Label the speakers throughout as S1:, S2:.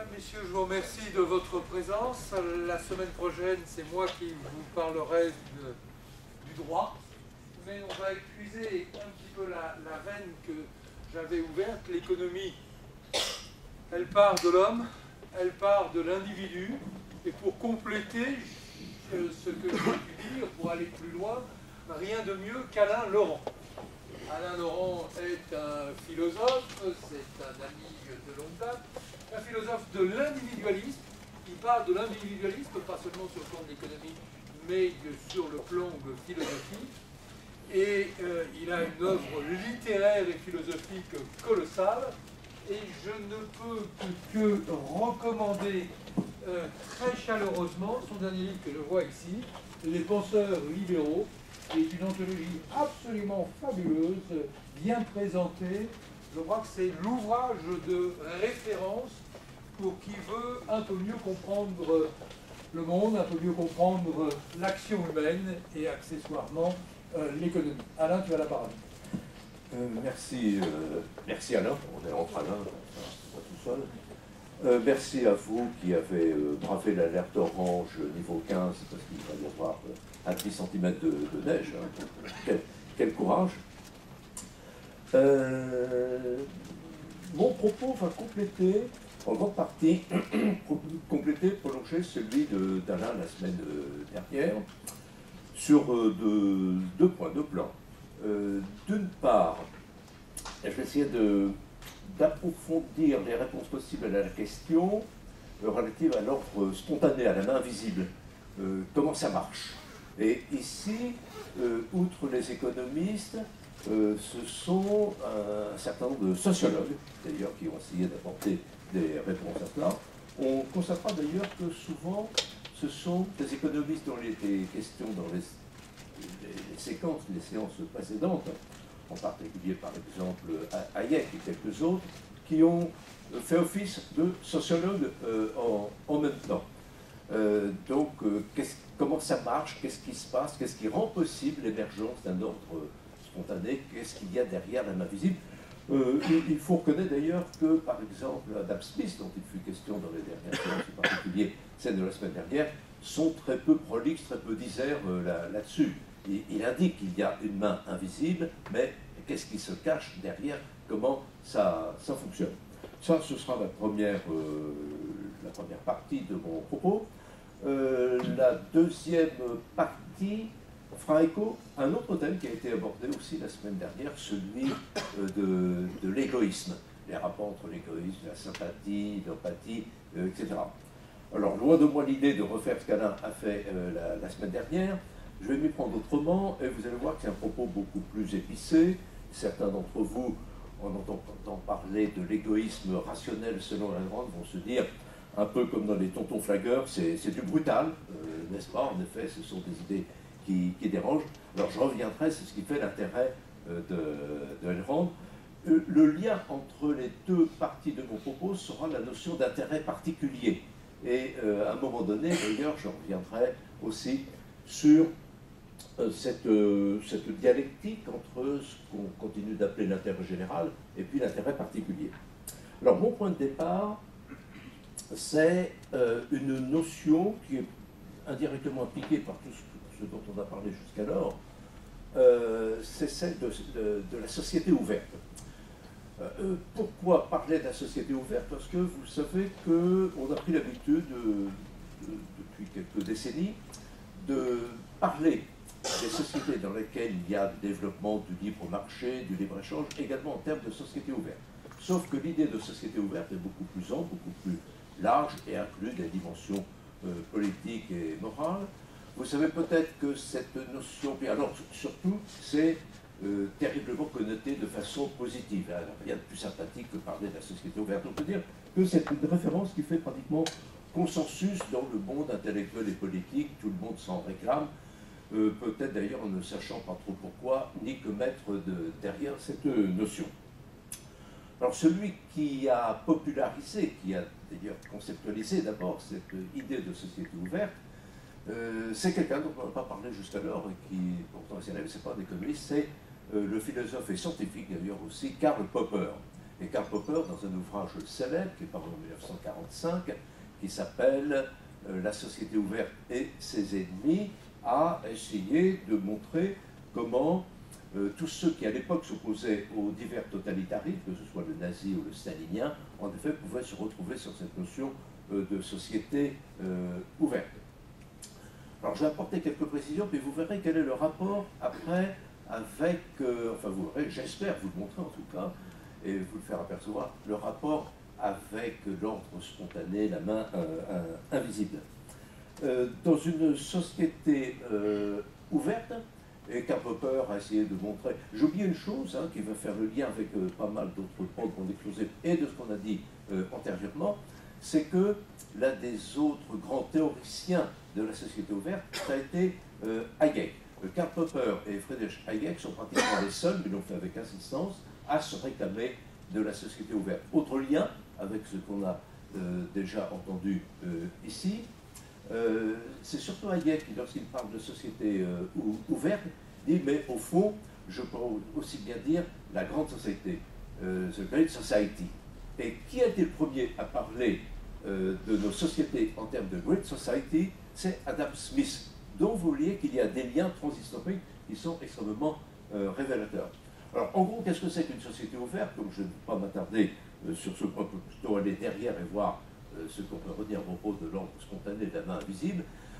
S1: messieurs, je vous remercie de votre présence. La semaine prochaine, c'est moi qui vous parlerai du droit. Mais on va épuiser un petit peu la veine que j'avais ouverte. L'économie, elle part de l'homme, elle part de l'individu. Et pour compléter ce que j'ai pu dire, pour aller plus loin, rien de mieux qu'Alain Laurent. Alain Laurent est un philosophe, c'est un ami de longue date, un philosophe de l'individualisme. Il parle de l'individualisme, pas seulement sur le plan de l'économie, mais sur le plan philosophique. Et il a une œuvre littéraire et philosophique colossale. Et je ne peux que recommander très chaleureusement son dernier livre que je vois ici, Les penseurs libéraux, qui est une anthologie absolument fabuleuse, bien présentée. Je crois que c'est l'ouvrage de référence pour qui veut un peu mieux comprendre le monde, un peu mieux comprendre l'action humaine et accessoirement l'économie. Alain, tu as la parole.
S2: Merci Alain, on est entre Alain, pas tout seul. Merci à vous qui avez bravé l'alerte orange niveau 15, parce qu'il va y avoir un 10 cm de neige. Hein. Quel courage. Mon propos va compléter, en grande partie, prolonger celui d'Alain la semaine dernière, sur deux points, deux plans. D'une part, je vais essayer d'approfondir les réponses possibles à la question relative à l'ordre spontané, à la main invisible. Comment ça marche? Et ici, outre les économistes, ce sont un certain nombre de sociologues, d'ailleurs, qui ont essayé d'apporter des réponses à cela. On constatera d'ailleurs que souvent, ce sont des économistes dont il était question dans les séances précédentes, en particulier par exemple Hayek et quelques autres, qui ont fait office de sociologues en même temps. Donc, comment ça marche? Qu'est-ce qui se passe? Qu'est-ce qui rend possible l'émergence d'un ordre spontané? Qu'est-ce qu'il y a derrière la main visible? Il faut reconnaître d'ailleurs que, par exemple, Adam Smith, dont il fut question dans les dernières séances, en particulier celle de la semaine dernière, sont très peu prolixes, très peu disers là-dessus. Il indique qu'il y a une main invisible, mais qu'est-ce qui se cache derrière? Comment ça fonctionne? Ça, ce sera la première partie de mon propos. La deuxième partie fera écho à un autre thème qui a été abordé aussi la semaine dernière, celui de l'égoïsme, les rapports entre l'égoïsme, la sympathie, l'empathie, etc. Alors, loin de moi l'idée de refaire ce qu'Alain a fait la semaine dernière, je vais m'y prendre autrement, et vous allez voir que c'est un propos beaucoup plus épicé. Certains d'entre vous, en entendant parler de l'égoïsme rationnel selon la grande, vont se dire, un peu comme dans les tontons flagueurs, c'est du brutal, n'est-ce pas? En effet, ce sont des idées qui dérangent. Alors je reviendrai, c'est ce qui fait l'intérêt de Elrond. Le lien entre les deux parties de mon propos sera la notion d'intérêt particulier. Et à un moment donné, d'ailleurs, je reviendrai aussi sur cette dialectique entre ce qu'on continue d'appeler l'intérêt général et puis l'intérêt particulier. Alors mon point de départ, c'est une notion qui est indirectement impliquée par tout ce dont on a parlé jusqu'alors, c'est celle de la société ouverte. Pourquoi parler de la société ouverte? Parce que vous savez qu'on a pris l'habitude, depuis quelques décennies, de parler des sociétés dans lesquelles il y a du développement du libre marché, du libre-échange, également en termes de société ouverte. Sauf que l'idée de société ouverte est beaucoup plus ample, beaucoup plus large et inclut des dimensions politiques et morales. Vous savez peut-être que cette notion, et alors surtout, c'est terriblement connoté de façon positive. Alors, rien de plus sympathique que parler de la société ouverte. On peut dire que c'est une référence qui fait pratiquement consensus dans le monde intellectuel et politique, tout le monde s'en réclame, peut-être d'ailleurs en ne sachant pas trop pourquoi, ni que mettre derrière cette notion. Alors celui qui a popularisé, qui a d'ailleurs conceptualisé d'abord cette idée de société ouverte, c'est quelqu'un dont on n'a pas parlé jusqu'alors et qui, pourtant, c'est pas un économiste, c'est le philosophe et scientifique d'ailleurs aussi, Karl Popper. Et Karl Popper, dans un ouvrage célèbre qui est paru en 1945, qui s'appelle La société ouverte et ses ennemis, a essayé de montrer comment tous ceux qui à l'époque s'opposaient aux divers totalitarismes, que ce soit le nazi ou le stalinien, en effet pouvaient se retrouver sur cette notion de société ouverte. Alors je vais apporter quelques précisions, puis vous verrez quel est le rapport après avec, enfin vous verrez, j'espère vous le montrer en tout cas, et vous le faire apercevoir, le rapport avec l'ordre spontané, la main invisible. Dans une société ouverte, et Karl Popper a essayé de montrer, j'ai oublié une chose qui va faire le lien avec pas mal d'autres points qu'on a exposés et de ce qu'on a dit antérieurement, c'est que l'un des autres grands théoriciens de la société ouverte, ça a été Hayek. Karl Popper et Friedrich Hayek sont pratiquement les seuls, mais l'ont fait avec insistance, à se réclamer de la société ouverte. Autre lien avec ce qu'on a déjà entendu ici, c'est surtout Hayek qui, lorsqu'il parle de société ouverte, dit mais au fond, je peux aussi bien dire la grande société, the Great Society. Et qui a été le premier à parler de nos sociétés en termes de Great Society? C'est Adam Smith, dont vous voyez qu'il y a des liens transhistoriques qui sont extrêmement révélateurs. Alors, en gros, qu'est-ce que c'est qu'une société ouverte? Donc, je ne vais pas m'attarder sur ce point, plutôt aller derrière et voir ce qu'on peut redire à propos de l'ordre spontané de la main invisible.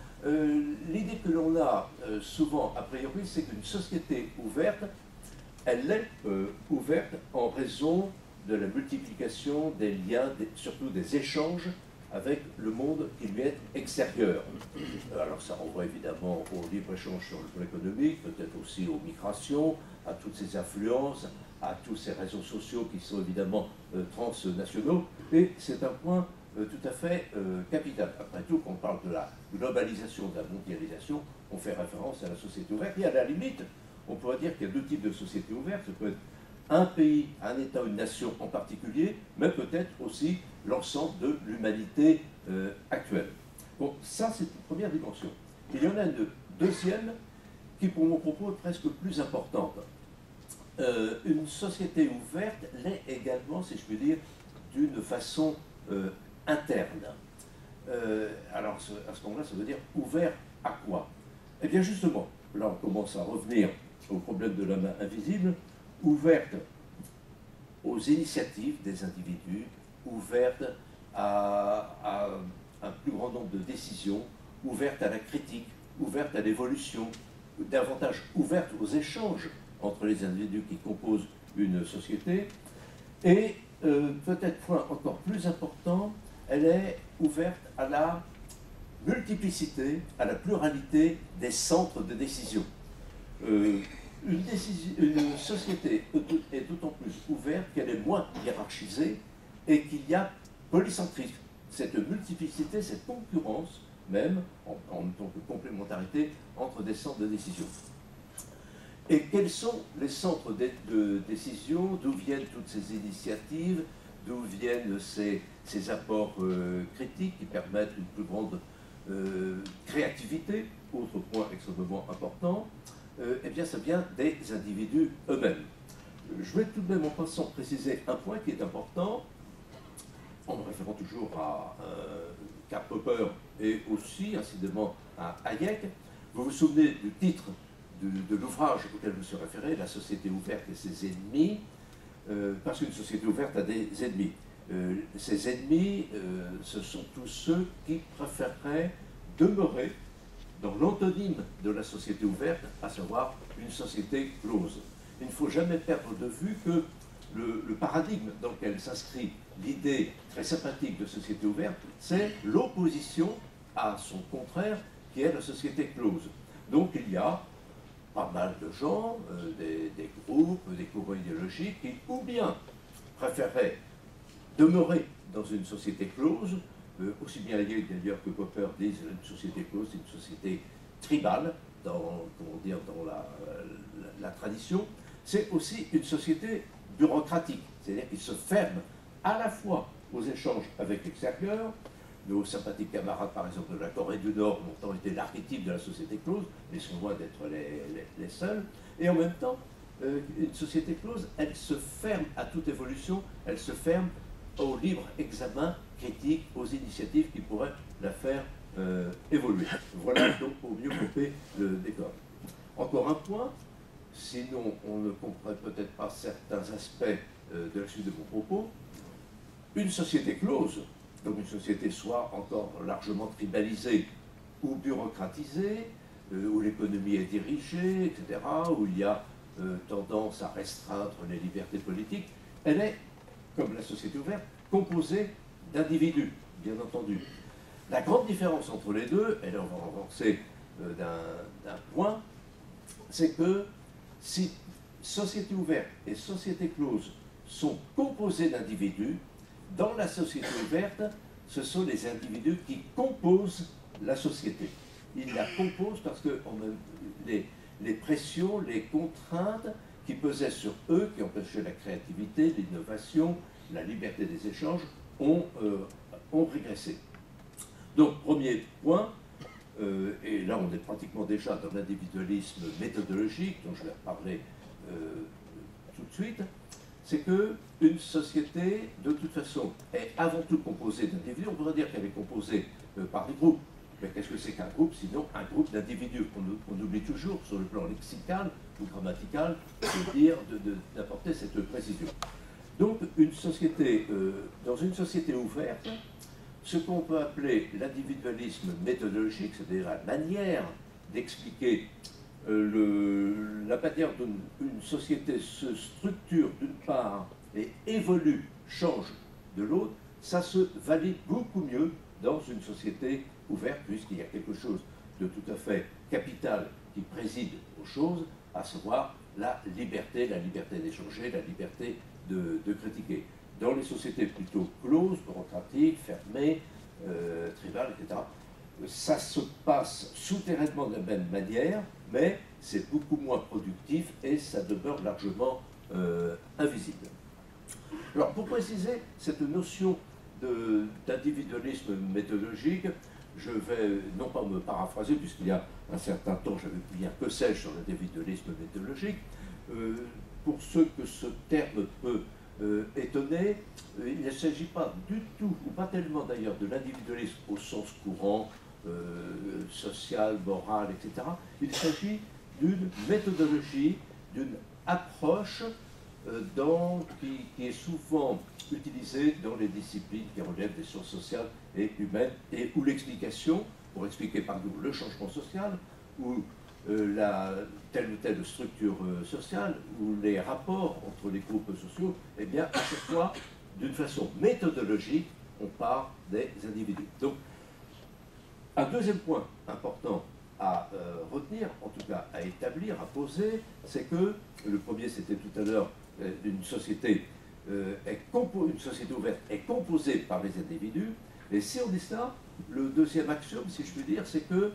S2: L'idée que l'on a souvent, a priori, c'est qu'une société ouverte, elle est ouverte en raison de la multiplication des liens, surtout des échanges avec le monde qui lui est extérieur. Alors ça renvoie évidemment au libre-échange sur le plan économique, peut-être aussi aux migrations, à toutes ces influences, à tous ces réseaux sociaux qui sont évidemment transnationaux, et c'est un point tout à fait capital. Après tout, quand on parle de la globalisation, de la mondialisation, on fait référence à la société ouverte, et à la limite, on pourrait dire qu'il y a deux types de sociétés ouvertes. Ça peut être un pays, un État, une nation en particulier, mais peut-être aussi l'ensemble de l'humanité actuelle. Bon, ça c'est une première dimension. Il y en a une deuxième qui, pour mon propos, est presque plus importante. Une société ouverte l'est également, si je puis dire, d'une façon interne. Alors, à ce moment-là, ça veut dire ouvert à quoi? Eh bien, justement, là, on commence à revenir au problème de la main invisible, ouverte aux initiatives des individus, ouverte à un plus grand nombre de décisions, ouverte à la critique, ouverte à l'évolution, davantage ouverte aux échanges entre les individus qui composent une société, et peut-être point encore plus important, elle est ouverte à la multiplicité, à la pluralité des centres de décision. Une société est d'autant plus ouverte qu'elle est moins hiérarchisée et qu'il y a polycentrisme. Cette multiplicité, cette concurrence même, en tant que complémentarité entre des centres de décision. Et quels sont les centres de décision? D'où viennent toutes ces initiatives? D'où viennent ces apports critiques qui permettent une plus grande créativité? Autre point extrêmement important, eh bien ça vient des individus eux-mêmes. Je vais tout de même en passant préciser un point qui est important, en me référant toujours à Karl Popper et aussi incidemment à Hayek. Vous vous souvenez du titre de l'ouvrage auquel je me suis référé, La société ouverte et ses ennemis, parce qu'une société ouverte a des ennemis. Ces ennemis, ce sont tous ceux qui préféreraient demeurer dans l'antonyme de la société ouverte, à savoir une société close. Il ne faut jamais perdre de vue que le paradigme dans lequel s'inscrit l'idée très sympathique de société ouverte, c'est l'opposition à son contraire, qui est la société close. Donc il y a pas mal de gens, des groupes, des courants idéologiques, qui ou bien préféreraient demeurer dans une société close, aussi bien Hayek d'ailleurs que Popper disent une société close, c'est une société tribale, dans la tradition. C'est aussi une société bureaucratique, c'est-à-dire qui se ferme à la fois aux échanges avec l'extérieur. Nos sympathiques camarades, par exemple, de la Corée du Nord, ont été l'archétype de la société close, mais sont loin d'être les seuls. Et en même temps, une société close, elle se ferme à toute évolution, elle se ferme au libre examen critique, aux initiatives qui pourraient la faire évoluer. Voilà donc pour mieux couper le décor. Encore un point, sinon on ne comprend peut-être pas certains aspects de la suite de mon propos. Une société close, donc une société soit encore largement tribalisée ou bureaucratisée, où l'économie est dirigée, etc., où il y a tendance à restreindre les libertés politiques, elle est, comme la société ouverte, composée d'individus, bien entendu. La grande différence entre les deux, et là on va avancer d'un point, c'est que si société ouverte et société close sont composées d'individus, dans la société ouverte, ce sont les individus qui composent la société. Ils la composent parce que les pressions, les contraintes qui pesaient sur eux, qui empêchaient la créativité, l'innovation, la liberté des échanges, ont régressé. Donc, premier point, et là on est pratiquement déjà dans l'individualisme méthodologique, dont je vais reparler tout de suite, c'est qu'une société, de toute façon, est avant tout composée d'individus. On pourrait dire qu'elle est composée par des groupes. Mais qu'est-ce que c'est qu'un groupe, sinon un groupe d'individus? On oublie toujours, sur le plan lexical ou grammatical, d'apporter cette précision. Donc, une société, dans une société ouverte, ce qu'on peut appeler l'individualisme méthodologique, c'est-à-dire la manière d'expliquer la manière dont une société se structure d'une part et évolue, change de l'autre, ça se valide beaucoup mieux dans une société ouverte, puisqu'il y a quelque chose de tout à fait capital qui préside aux choses, à savoir la liberté d'échanger, la liberté de critiquer. Dans les sociétés plutôt closes, bureaucratiques, fermées, tribales, etc., ça se passe souterrainement de la même manière, mais c'est beaucoup moins productif et ça demeure largement invisible. Alors, pour préciser cette notion d'individualisme méthodologique, je vais non pas me paraphraser, puisqu'il y a un certain temps, j'avais publié un que sais-je sur l'individualisme méthodologique. Pour ceux que ce terme peut étonner, il ne s'agit pas du tout, ou pas tellement d'ailleurs, de l'individualisme au sens courant, social, moral, etc. Il s'agit d'une méthodologie, d'une approche qui est souvent utilisée dans les disciplines qui relèvent des sciences sociales et humaines, et où l'explication, pour expliquer par exemple le changement social, ou telle ou telle structure sociale, ou les rapports entre les groupes sociaux, eh bien, à chaque fois, d'une façon méthodologique, on part des individus. Donc, un deuxième point important à retenir, en tout cas à établir, à poser, c'est que, le premier c'était tout à l'heure, une société ouverte est composée par les individus, et si on dit ça, le deuxième axiome, si je puis dire, c'est que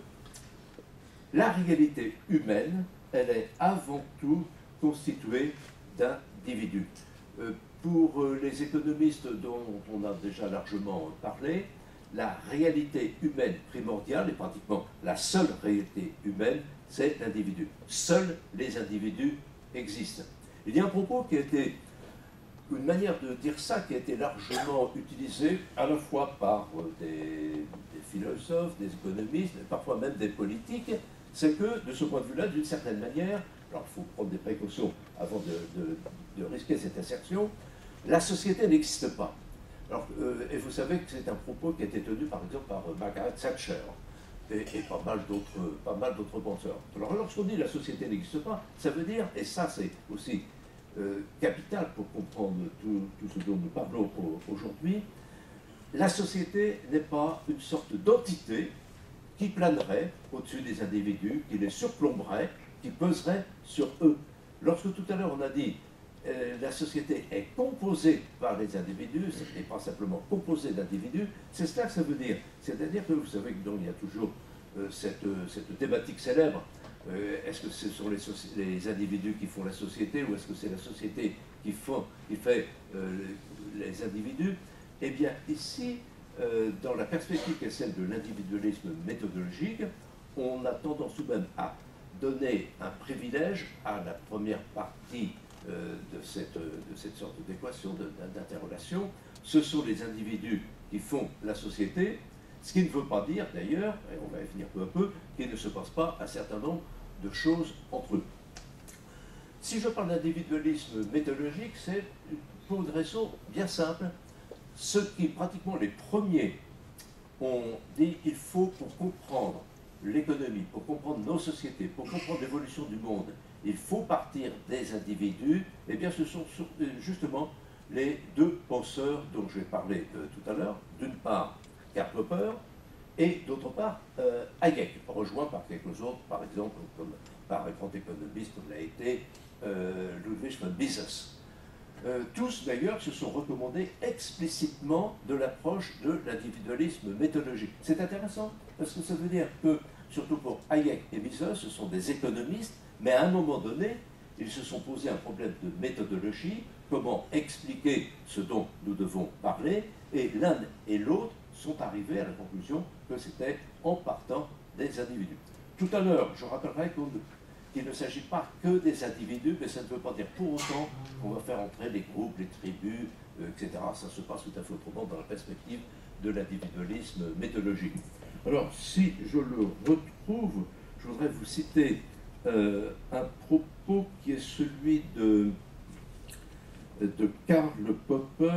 S2: la réalité humaine, elle est avant tout constituée d'individus. Pour les économistes dont on a déjà largement parlé, la réalité humaine primordiale, et pratiquement la seule réalité humaine, c'est l'individu. Seuls les individus existent. Il y a un propos qui a été, une manière de dire ça, qui a été largement utilisée à la fois par des philosophes, des économistes, mais parfois même des politiques, c'est que, de ce point de vue-là, d'une certaine manière, alors il faut prendre des précautions avant de risquer cette assertion, la société n'existe pas. Alors, et vous savez que c'est un propos qui a été tenu par exemple par Margaret Thatcher et pas mal d'autres penseurs. Alors lorsqu'on dit la société n'existe pas, ça veut dire, et ça c'est aussi capital pour comprendre tout ce dont nous parlons aujourd'hui, la société n'est pas une sorte d'entité qui planerait au-dessus des individus, qui les surplomberait, qui peserait sur eux. Lorsque tout à l'heure on a dit la société est composée par les individus, et pas simplement composée d'individus, c'est cela que ça veut dire. C'est-à-dire que vous savez qu'il y a toujours cette thématique célèbre, est-ce que ce sont les individus qui font la société, ou est-ce que c'est la société qui fait les individus? Eh bien ici, dans la perspective qui est celle de l'individualisme méthodologique, on a tendance tout de même à donner un privilège à la première partie de cette sorte d'équation, d'interrelation. Ce sont les individus qui font la société, ce qui ne veut pas dire d'ailleurs, et on va y venir peu à peu, qu'il ne se passe pas un certain nombre de choses entre eux. Si je parle d'individualisme méthodologique, c'est pour une raison bien simple. Ceux qui, pratiquement les premiers, ont dit qu'il faut, pour comprendre l'économie, pour comprendre nos sociétés, pour comprendre l'évolution du monde, il faut partir des individus, eh bien ce sont justement les deux penseurs dont j'ai parlé tout à l'heure, d'une part Karl Popper et d'autre part Hayek, rejoint par quelques autres, par exemple, comme par un grand économiste comme l'a été Ludwig von Mises. Tous d'ailleurs se sont recommandés explicitement de l'approche de l'individualisme méthodologique. C'est intéressant parce que ça veut dire que, surtout pour Hayek et Mises, ce sont des économistes, mais à un moment donné, ils se sont posé un problème de méthodologie, comment expliquer ce dont nous devons parler, et l'un et l'autre sont arrivés à la conclusion que c'était en partant des individus. Tout à l'heure, je rappellerai qu'il ne s'agit pas que des individus, mais ça ne veut pas dire pour autant qu'on va faire entrer les groupes, les tribus, etc. Ça se passe tout à fait autrement dans la perspective de l'individualisme méthodologique. Alors, si je le retrouve, je voudrais vous citer un propos qui est celui de Karl Popper.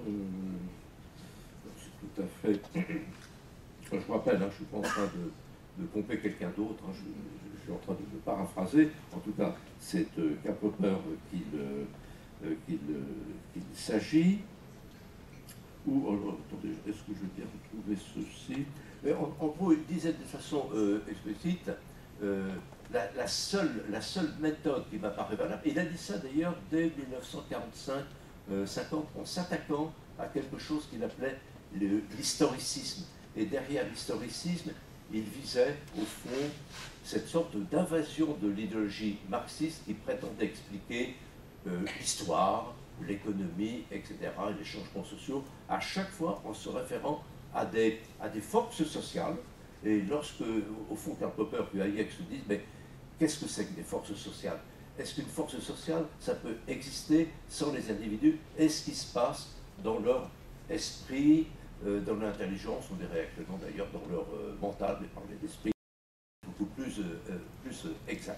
S2: C'est tout à fait... Je vous rappelle, je ne suis pas en train de pomper quelqu'un d'autre, je suis en train de le paraphraser. En tout cas, c'est Karl Popper qu'il s'agit. Ou, alors, attendez, est-ce que je vais bien retrouver ceci? En gros, il disait de façon explicite, la seule méthode qui m'apparaît valable, il a dit ça d'ailleurs dès 1945-50, en s'attaquant à quelque chose qu'il appelait l'historicisme. Et derrière l'historicisme, il visait au fond cette sorte d'invasion de l'idéologie marxiste qui prétendait expliquer l'histoire, l'économie, etc., et les changements sociaux, à chaque fois en se référant à des forces sociales. Et lorsque, au fond, Karl Popper puis Hayek se disent, mais qu'est-ce que c'est que des forces sociales? Est-ce qu'une force sociale, ça peut exister sans les individus? Est-ce qu'il se passe dans leur esprit, dans leur intelligence, on dirait actuellement d'ailleurs dans leur mental, mais parler d'esprit beaucoup plus exact.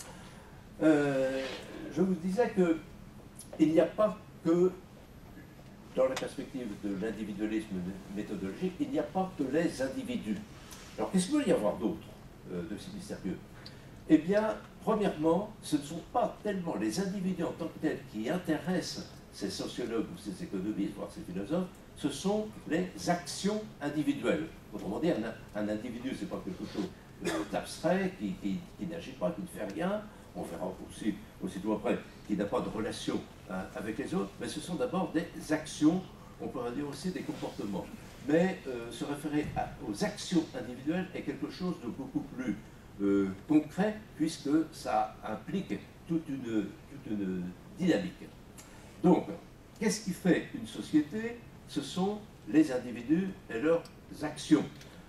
S2: Je vous disais qu'il n'y a pas que, dans la perspective de l'individualisme méthodologique, il n'y a pas que les individus. Alors qu'est-ce qu'il peut y avoir d'autre de si mystérieux? Eh bien, premièrement, ce ne sont pas tellement les individus en tant que tels qui intéressent ces sociologues ou ces économistes, voire ces philosophes, ce sont les actions individuelles. Autrement dit, un individu, ce n'est pas quelque chose d'abstrait, qui n'agit pas, qui ne fait rien, on verra aussi aussitôt après, qui n'a pas de relation avec les autres, mais ce sont d'abord des actions, on pourrait dire aussi des comportements. Mais se référer aux actions individuelles est quelque chose de beaucoup plus concret, puisque ça implique toute une dynamique. Donc, qu'est-ce qui fait une société? Ce sont les individus et leurs actions.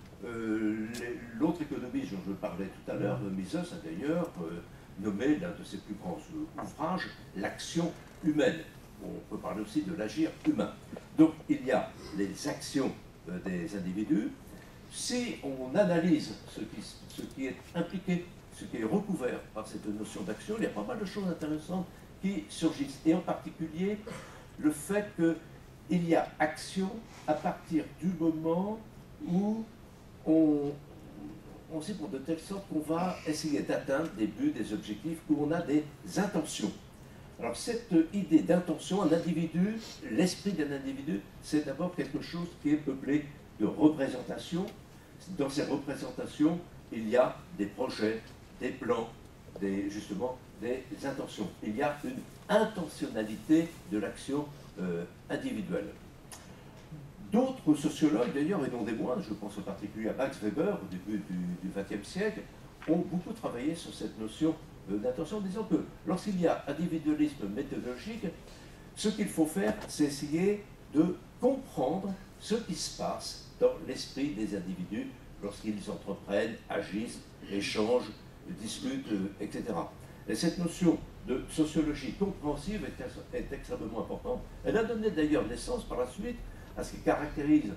S2: L'autre économiste dont je parlais tout à l'heure, Mises, a d'ailleurs nommé l'un de ses plus grands ouvrages l'action humaine. On peut parler aussi de l'agir humain. Donc il y a les actions des individus. Si on analyse ce qui est impliqué, ce qui est recouvert par cette notion d'action, il y a pas mal de choses intéressantes qui surgissent. Et en particulier, le fait qu'il y a action à partir du moment où on s'y prend de telle sorte qu'on va essayer d'atteindre des buts, des objectifs, où on a des intentions. Alors cette idée d'intention, un individu, l'esprit d'un individu, c'est d'abord quelque chose qui est peuplé de représentations. Dans ces représentations, il y a des projets, des plans, justement des intentions. Il y a une intentionnalité de l'action individuelle. D'autres sociologues, d'ailleurs, et non des moindres, je pense en particulier à Max Weber au début du XXe siècle, ont beaucoup travaillé sur cette notion d'intention, en disant que lorsqu'il y a individualisme méthodologique, ce qu'il faut faire, c'est essayer de comprendre ce qui se passe dans l'esprit des individus lorsqu'ils entreprennent, agissent, échangent, discutent, etc. Et cette notion de sociologie compréhensive est extrêmement importante. Elle a donné d'ailleurs naissance par la suite à ce qui caractérise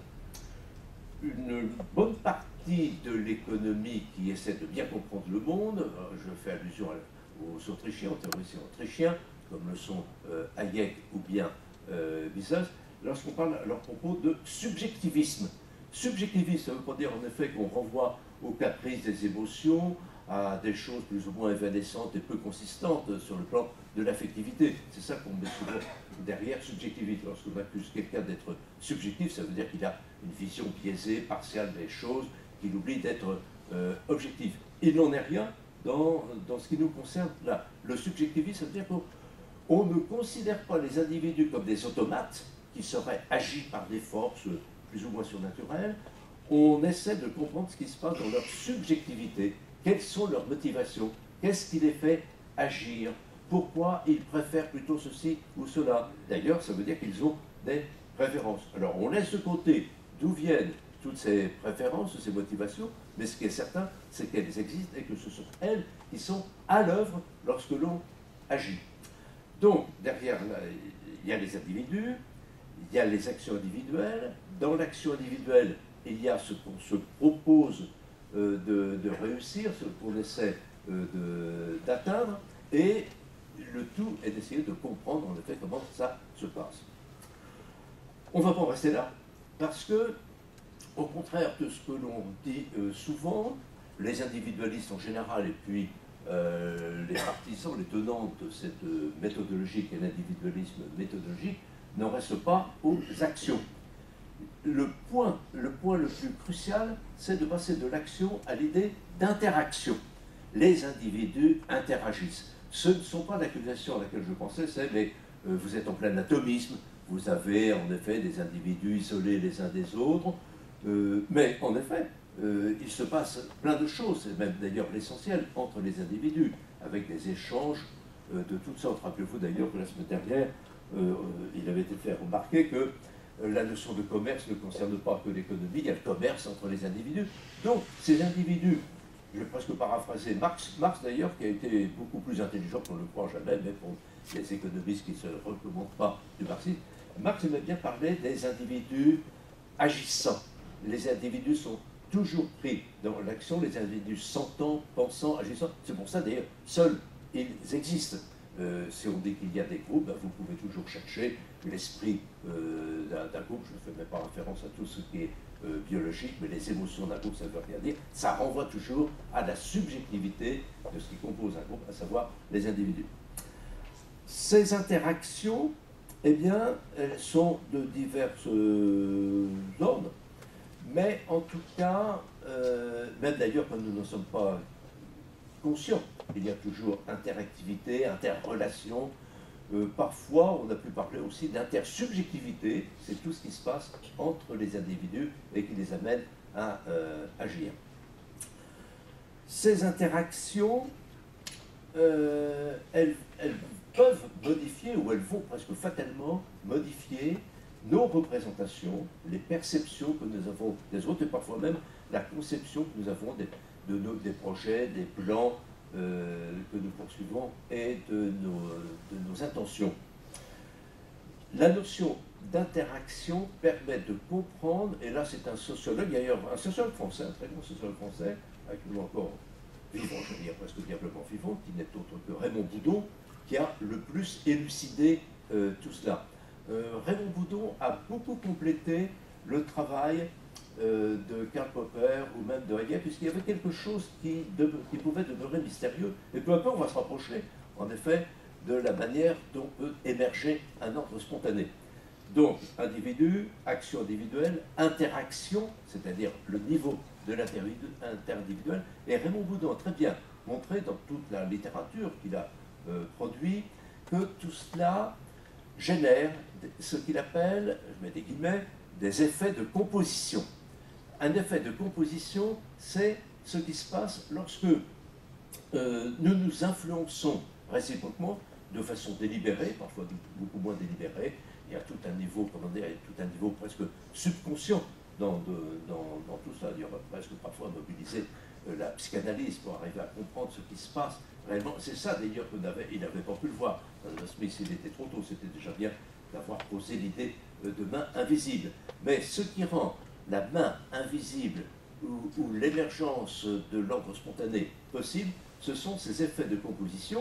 S2: une bonne partie de l'économie qui essaie de bien comprendre le monde. Je fais allusion aux Autrichiens, aux théoriciens autrichiens, comme le sont Hayek ou bien Mises, lorsqu'on parle à leur propos de subjectivisme. Subjectivisme, ça ne veut pas dire en effet qu'on renvoie aux caprices des émotions, à des choses plus ou moins évanescentes et peu consistantes sur le plan de l'affectivité. C'est ça qu'on met souvent derrière subjectivité. Lorsqu'on accuse quelqu'un d'être subjectif, ça veut dire qu'il a une vision biaisée, partiale des choses, qu'il oublie d'être objectif. Il n'en est rien dans ce qui nous concerne là. Le subjectivisme, ça veut dire qu'on ne considère pas les individus comme des automates qui seraient agis par des forces plus ou moins surnaturelles. On essaie de comprendre ce qui se passe dans leur subjectivité. Quelles sont leurs motivations? Qu'est-ce qui les fait agir? Pourquoi ils préfèrent plutôt ceci ou cela? D'ailleurs, ça veut dire qu'ils ont des préférences. Alors, on laisse de côté d'où viennent toutes ces préférences, ces motivations, mais ce qui est certain, c'est qu'elles existent et que ce sont elles qui sont à l'œuvre lorsque l'on agit. Donc, derrière, il y a les individus, il y a les actions individuelles. Dans l'action individuelle, il y a ce qu'on se propose de réussir, ce qu'on essaie d'atteindre, et le tout est d'essayer de comprendre en effet comment ça se passe. On ne va pas en rester là, parce que, au contraire de ce que l'on dit souvent, les individualistes en général, et puis les partisans, les tenants de cette méthodologie qu'est l'individualisme méthodologique, n'en restent pas aux actions. Le point le plus crucial, c'est de passer de l'action à l'idée d'interaction. Les individus interagissent. Ce ne sont pas l'accusations à laquelle je pensais, c'est mais vous êtes en plein atomisme, vous avez en effet des individus isolés les uns des autres, mais en effet, il se passe plein de choses, c'est même d'ailleurs l'essentiel entre les individus, avec des échanges de toutes sortes. Rappelez-vous d'ailleurs que la semaine dernière, il avait été fait remarquer que la notion de commerce ne concerne pas que l'économie, il y a le commerce entre les individus. Donc, ces individus, je vais presque paraphraser Marx d'ailleurs, qui a été beaucoup plus intelligent qu'on ne le croit jamais, même pour les économistes qui ne se recommandent pas du marxisme. Marx aimait bien parler des individus agissants. Les individus sont toujours pris dans l'action, les individus sentant, pensant, agissant. C'est pour ça d'ailleurs, seuls ils existent. Si on dit qu'il y a des groupes, ben, vous pouvez toujours chercher l'esprit d'un groupe. Je ne fais même pas référence à tout ce qui est biologique, mais les émotions d'un groupe, ça ne veut rien dire. Ça renvoie toujours à la subjectivité de ce qui compose un groupe, à savoir les individus. Ces interactions, eh bien, elles sont de divers ordres, mais en tout cas, même d'ailleurs quand nous n'en sommes pas conscients, il y a toujours interactivité, interrelation. Parfois, on a pu parler aussi d'intersubjectivité, c'est tout ce qui se passe entre les individus et qui les amène à agir. Ces interactions, elles peuvent modifier, ou elles vont presque fatalement modifier nos représentations, les perceptions que nous avons des autres, et parfois même la conception que nous avons des projets, des plans que nous poursuivons et de nos intentions. La notion d'interaction permet de comprendre, et là c'est un sociologue, d'ailleurs un sociologue français, un très grand sociologue français, actuellement encore vivant, je veux dire presque diablement vivant, qui n'est autre que Raymond Boudon, qui a le plus élucidé tout cela. Raymond Boudon a beaucoup complété le travail de Karl Popper ou même de Hayek, puisqu'il y avait quelque chose qui pouvait demeurer mystérieux, et peu à peu on va se rapprocher, en effet, de la manière dont peut émerger un ordre spontané. Donc, individu, action individuelle, interaction, c'est-à-dire le niveau de l'inter-individuel, et Raymond Boudon a très bien montré dans toute la littérature qu'il a produit que tout cela génère ce qu'il appelle, je mets des guillemets, des effets de composition. Un effet de composition, c'est ce qui se passe lorsque nous nous influençons réciproquement de façon délibérée, parfois beaucoup moins délibérée. Il y a tout un niveau, comment dire, tout un niveau presque subconscient dans tout ça. Il y aura presque parfois mobiliser la psychanalyse pour arriver à comprendre ce qui se passe réellement. C'est ça d'ailleurs qu'il n'avait pas pu le voir. Smith, il était trop tôt, c'était déjà bien d'avoir posé l'idée de main invisible. Mais ce qui rend la main invisible ou l'émergence de l'ordre spontané possible, ce sont ces effets de composition.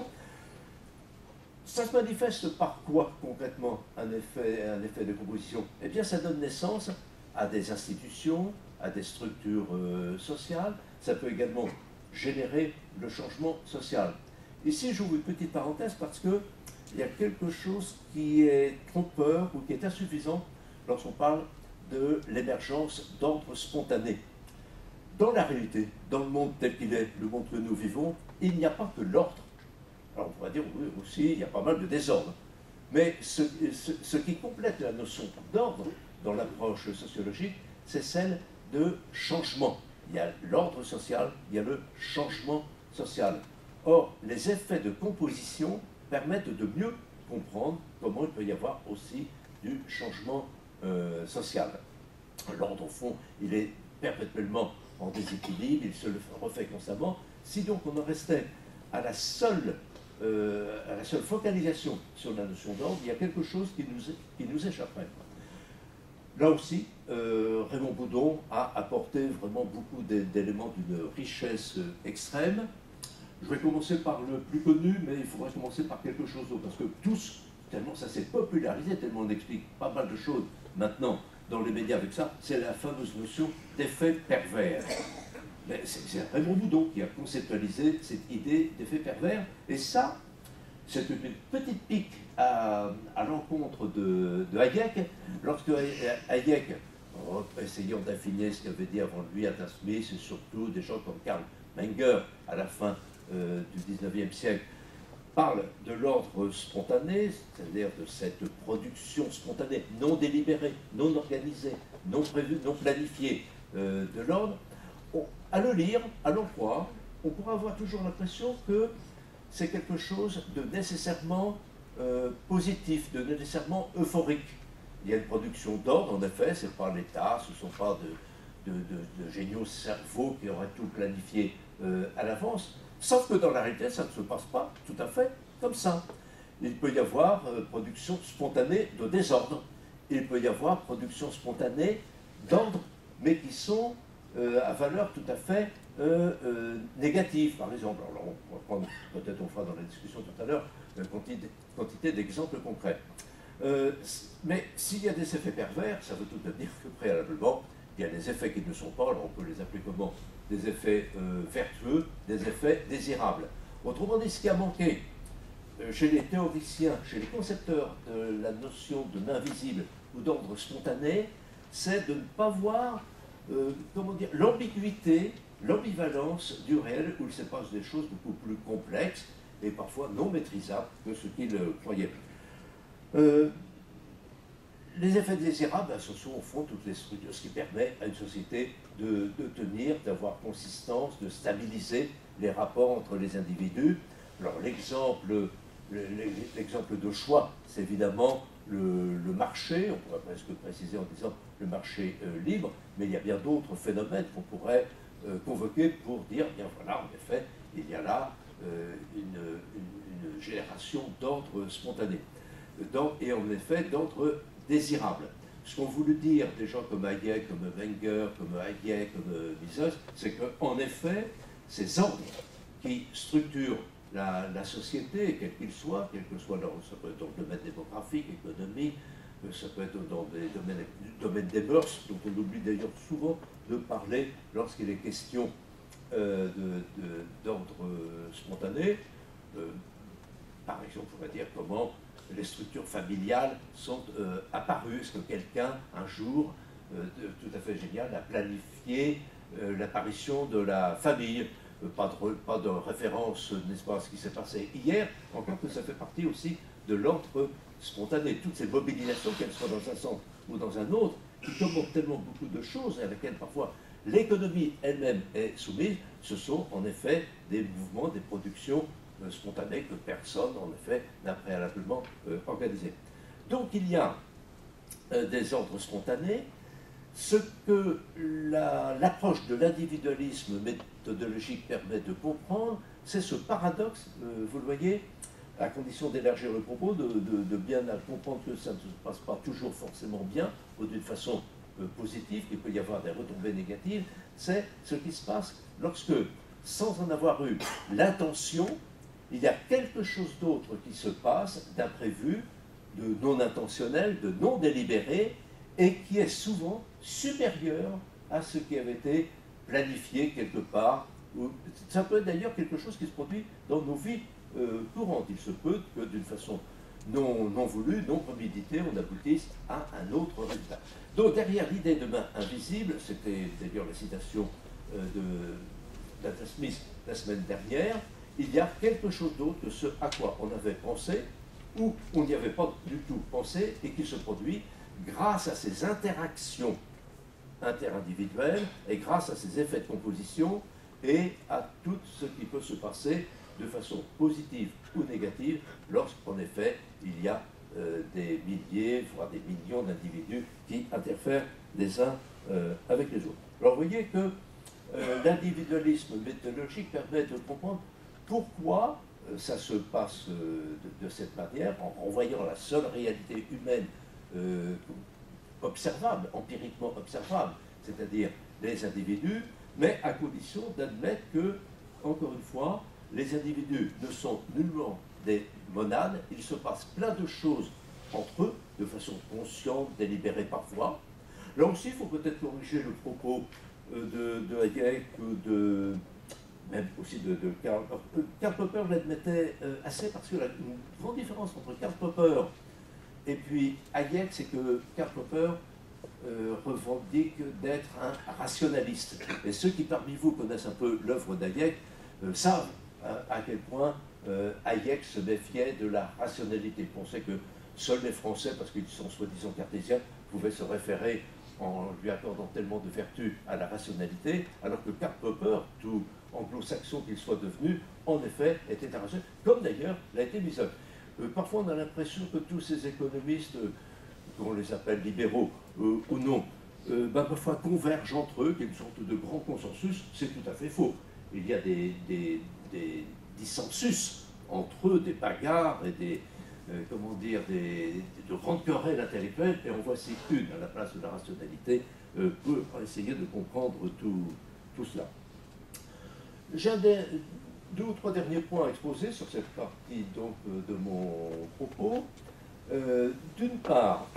S2: Ça se manifeste par quoi concrètement un effet de composition? Eh bien, ça donne naissance à des institutions, à des structures sociales. Ça peut également générer le changement social. Ici, j'ouvre une petite parenthèse parce qu'il y a quelque chose qui est trompeur ou qui est insuffisant lorsqu'on parle de l'émergence d'ordre spontané. Dans la réalité, dans le monde tel qu'il est, le monde que nous vivons, il n'y a pas que l'ordre. Alors on pourrait dire, oui, aussi, il y a pas mal de désordre. Mais ce qui complète la notion d'ordre dans l'approche sociologique, c'est celle de changement. Il y a l'ordre social, il y a le changement social. Or, les effets de composition permettent de mieux comprendre comment il peut y avoir aussi du changement social. L'ordre, au fond, il est perpétuellement en déséquilibre, il se le refait constamment. Si donc on en restait à la seule focalisation sur la notion d'ordre, il y a quelque chose qui nous échapperait. Là aussi, Raymond Boudon a apporté vraiment beaucoup d'éléments d'une richesse extrême. Je vais commencer par le plus connu, mais il faudrait commencer par quelque chose d'autre, parce que tous, tellement ça s'est popularisé, tellement on explique pas mal de choses maintenant dans les médias avec ça, c'est la fameuse notion d'effet pervers. C'est Raymond Boudon qui a conceptualisé cette idée d'effet pervers, et ça, c'est une petite pique à l'encontre de Hayek, lorsque Hayek, essayant d'affiner ce qu'avait dit avant lui Adam Smith, et surtout des gens comme Karl Menger à la fin du XIXe siècle, parle de l'ordre spontané, c'est-à-dire de cette production spontanée, non délibérée, non organisée, non prévue, non planifiée de l'ordre. À le lire, à l'en croire, on pourra avoir toujours l'impression que c'est quelque chose de nécessairement positif, de nécessairement euphorique. Il y a une production d'ordre, en effet, ce n'est pas l'État, ce ne sont pas de géniaux cerveaux qui auraient tout planifié à l'avance, sauf que dans la réalité, ça ne se passe pas tout à fait comme ça. Il peut y avoir production spontanée de désordre, il peut y avoir production spontanée d'ordre, mais qui sont à valeur tout à fait négative, par exemple. Alors, on va prendre, peut-être on fera dans la discussion tout à l'heure, une quantité d'exemples concrets. Mais s'il y a des effets pervers, ça veut tout de même dire que préalablement, il y a des effets qui ne sont pas, alors on peut les appeler comment? Des effets vertueux, des effets désirables. Autrement dit, ce qui a manqué chez les théoriciens, chez les concepteurs de la notion de main visible ou d'ordre spontané, c'est de ne pas voir comment dire, l'ambiguïté, l'ambivalence du réel où il se passe des choses beaucoup plus complexes et parfois non maîtrisables que ce qu'ils croyaient. Les effets désirables, ce sont au fond toutes les structures, ce qui permet à une société de tenir, d'avoir consistance, de stabiliser les rapports entre les individus. Alors l'exemple de choix, c'est évidemment le marché, on pourrait presque préciser en disant le marché libre, mais il y a bien d'autres phénomènes qu'on pourrait convoquer pour dire, bien voilà, en effet, il y a là une génération d'ordre spontané, et en effet d'ordre désirable. Ce qu'ont voulu dire des gens comme Hayek, comme Wenger, comme Hayek, comme Mises, c'est qu'en effet, ces ordres qui structurent la société, quel qu'il soit, ça peut être dans le domaine démographique, économique, ça peut être dans le domaine des mœurs, dont on oublie d'ailleurs souvent de parler lorsqu'il est question d'ordre spontané. Par exemple, on va dire comment les structures familiales sont apparues. Est-ce que quelqu'un, un jour, tout à fait génial, a planifié l'apparition de la famille? Pas de référence, n'est-ce pas, à ce qui s'est passé hier, encore que ça fait partie aussi de l'ordre spontané. Toutes ces mobilisations, qu'elles soient dans un sens ou dans un autre, qui commandent tellement beaucoup de choses et à laquelle parfois l'économie elle-même est soumise, ce sont en effet des mouvements, des productions spontanées que personne, en effet, n'a préalablement organisées. Donc il y a des ordres spontanés. Ce que l'approche de l'individualisme méthodologique permet de comprendre, c'est ce paradoxe, vous le voyez, à condition d'élargir le propos, de bien comprendre que ça ne se passe pas toujours forcément bien, ou d'une façon positive, qu'il peut y avoir des retombées négatives, c'est ce qui se passe lorsque, sans en avoir eu l'intention, il y a quelque chose d'autre qui se passe, d'imprévu, de non intentionnel, de non délibéré, et qui est souvent supérieur à ce qui avait été planifié quelque part. Ça peut être d'ailleurs quelque chose qui se produit dans nos vies courantes. Il se peut que d'une façon non voulue, non préméditée, on aboutisse à un autre résultat. Donc derrière l'idée de main invisible, c'était d'ailleurs la citation d'Adam Smith la semaine dernière, il y a quelque chose d'autre que ce à quoi on avait pensé, ou on n'y avait pas du tout pensé, et qui se produit grâce à ces interactions interindividuelles, et grâce à ces effets de composition, et à tout ce qui peut se passer de façon positive ou négative, lorsqu'en effet il y a des milliers, voire des millions d'individus qui interfèrent les uns avec les autres. Alors vous voyez que l'individualisme méthodologique permet de comprendre pourquoi ça se passe de cette manière, en renvoyant la seule réalité humaine observable, empiriquement observable, c'est-à-dire les individus, mais à condition d'admettre que, encore une fois, les individus ne sont nullement des monades, il se passe plein de choses entre eux, de façon consciente, délibérée parfois. Là aussi, il faut peut-être corriger le propos de Hayek, même aussi de Karl Popper. Karl Popper l'admettait assez parce que la grande différence entre Karl Popper et puis Hayek, c'est que Karl Popper revendique d'être un rationaliste. Et ceux qui parmi vous connaissent un peu l'œuvre d'Hayek savent à quel point Hayek se méfiait de la rationalité. Il pensait que seuls les Français, parce qu'ils sont soi-disant cartésiens, pouvaient se référer en lui accordant tellement de vertus à la rationalité, alors que Karl Popper, tout anglo-saxon qu'il soit devenu, en effet, était un rationaliste, comme d'ailleurs l'a été Mises. Parfois, on a l'impression que tous ces économistes, qu'on les appelle libéraux ou non, parfois convergent entre eux, qu'il y a une sorte de grand consensus. C'est tout à fait faux. Il y a des dissensus entre eux, des bagarres et des de grandes querelles intellectuelles, et en voici une à la place de la rationalité pour essayer de comprendre tout cela. J'ai deux ou trois derniers points à exposer sur cette partie donc, de mon propos. D'une part,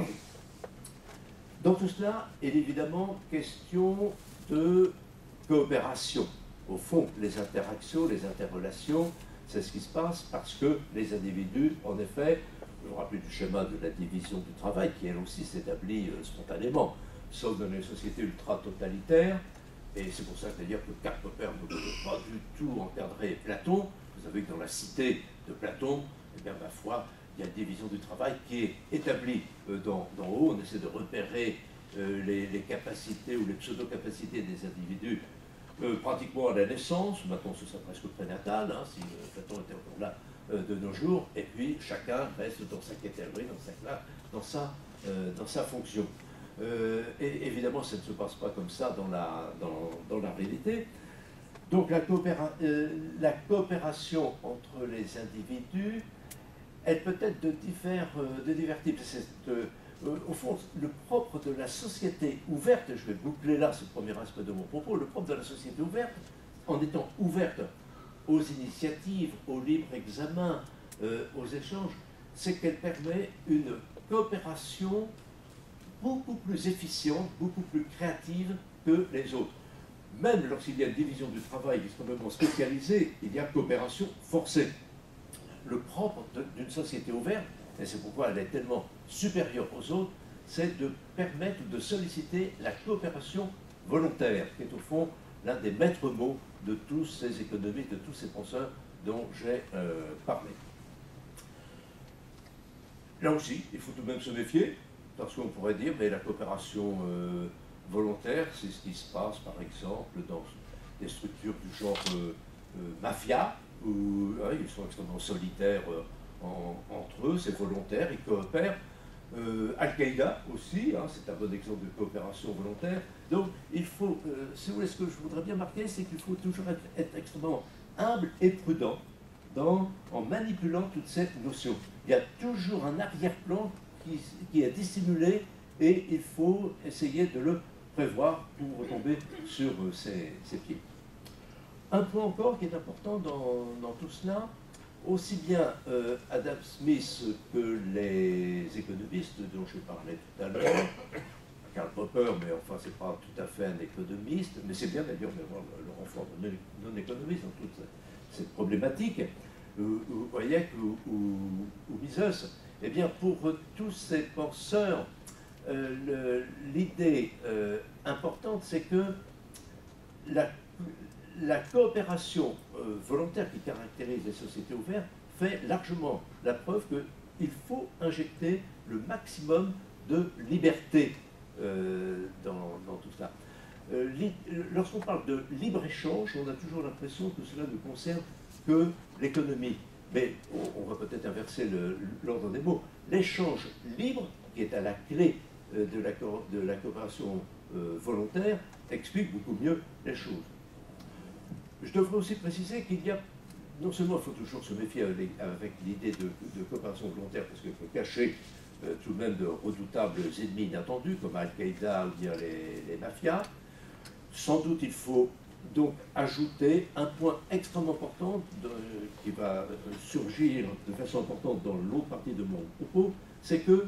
S2: dans tout cela, il est évidemment question de coopération. Au fond, les interactions, les interrelations, c'est ce qui se passe parce que les individus, en effet, je vous rappelle du schéma de la division du travail, qui elle aussi s'établit spontanément, sauf dans les sociétés ultra-totalitaires. Et c'est pour ça d'ailleurs que Karl Popper ne peut pas du tout encadrer Platon. Vous savez que dans la cité de Platon, eh bien, ma foi, il y a une division du travail qui est établie d'en haut. On essaie de repérer les capacités ou les pseudo-capacités des individus pratiquement à la naissance. Maintenant, ce serait presque prénatal, hein, si Platon était encore là de nos jours. Et puis, chacun reste dans sa catégorie, dans sa classe, dans sa fonction. Et évidemment, ça ne se passe pas comme ça dans la réalité. Donc la coopération entre les individus, elle peut être de divers types. Au fond, le propre de la société ouverte, je vais boucler là ce premier aspect de mon propos, le propre de la société ouverte, en étant ouverte aux initiatives, au libre examen, aux échanges, c'est qu'elle permet une coopération beaucoup plus efficiente, beaucoup plus créative que les autres. Même lorsqu'il y a une division du travail extrêmement spécialisée, il y a coopération forcée. Le propre d'une société ouverte, et c'est pourquoi elle est tellement supérieure aux autres, c'est de permettre ou de solliciter la coopération volontaire, qui est au fond l'un des maîtres mots de tous ces économistes, de tous ces penseurs dont j'ai parlé. Là aussi, il faut tout de même se méfier, parce qu'on pourrait dire, mais la coopération volontaire, c'est ce qui se passe, par exemple, dans des structures du genre mafia, où ils sont extrêmement solitaires entre eux, c'est volontaire, ils coopèrent. Al-Qaïda aussi, hein, c'est un bon exemple de coopération volontaire. Donc il faut, si vous voulez, ce que je voudrais bien marquer, c'est qu'il faut toujours être extrêmement humble et prudent en manipulant toutes ces notions. Il y a toujours un arrière-plan qui est dissimulé et il faut essayer de le prévoir pour retomber sur ses pieds. Un point encore qui est important dans tout cela, aussi bien Adam Smith que les économistes dont je parlais tout à l'heure, Karl Popper, mais enfin c'est pas tout à fait un économiste, mais c'est bien d'ailleurs d'avoir le renfort de non-économiste dans toute cette problématique, ou Hayek ou Mises. Eh bien pour tous ces penseurs, l'idée importante c'est que la coopération volontaire qui caractérise les sociétés ouvertes fait largement la preuve qu'il faut injecter le maximum de liberté dans tout ça. Lorsqu'on parle de libre-échange, on a toujours l'impression que cela ne concerne que l'économie. Mais on va peut-être inverser l'ordre des mots. L'échange libre, qui est à la clé de la coopération volontaire, explique beaucoup mieux les choses. Je devrais aussi préciser qu'il y a, non seulement il faut toujours se méfier avec l'idée de coopération volontaire, parce qu'il faut cacher tout de même de redoutables ennemis inattendus, comme Al-Qaïda ou bien les mafias. Sans doute il faut donc ajouter un point extrêmement important qui va surgir de façon importante dans l'autre partie de mon propos, c'est que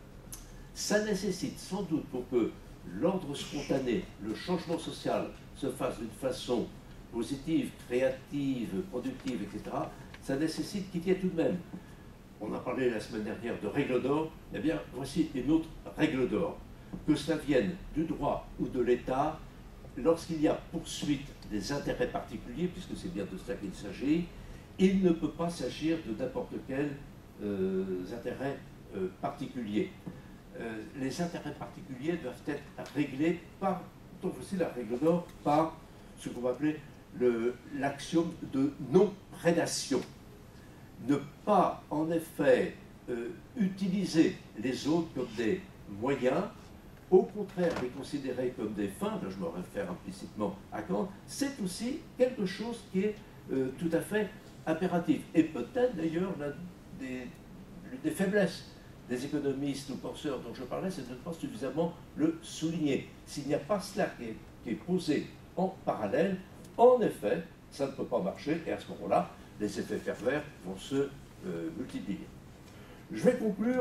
S2: ça nécessite sans doute pour que l'ordre spontané, le changement social se fasse d'une façon positive, créative, productive, etc., ça nécessite qu'il y ait tout de même, on a parlé la semaine dernière de règle d'or, eh bien voici une autre règle d'or. Que cela vienne du droit ou de l'État, lorsqu'il y a poursuite des intérêts particuliers, puisque c'est bien de cela qu'il s'agit, il ne peut pas s'agir de n'importe quels intérêts particuliers. Les intérêts particuliers doivent être réglés par, donc voici la règle d'or, par ce qu'on va appeler l'axiome de non-prédation. Ne pas, en effet, utiliser les autres comme des moyens, au contraire les considérer comme des fins, là je me réfère implicitement à Kant, c'est aussi quelque chose qui est tout à fait impératif. Et peut-être d'ailleurs l'une des faiblesses des économistes ou penseurs dont je parlais, c'est de ne pas suffisamment le souligner. S'il n'y a pas cela qui est posé en parallèle, en effet, ça ne peut pas marcher, et à ce moment-là, les effets pervers vont se multiplier. Je vais conclure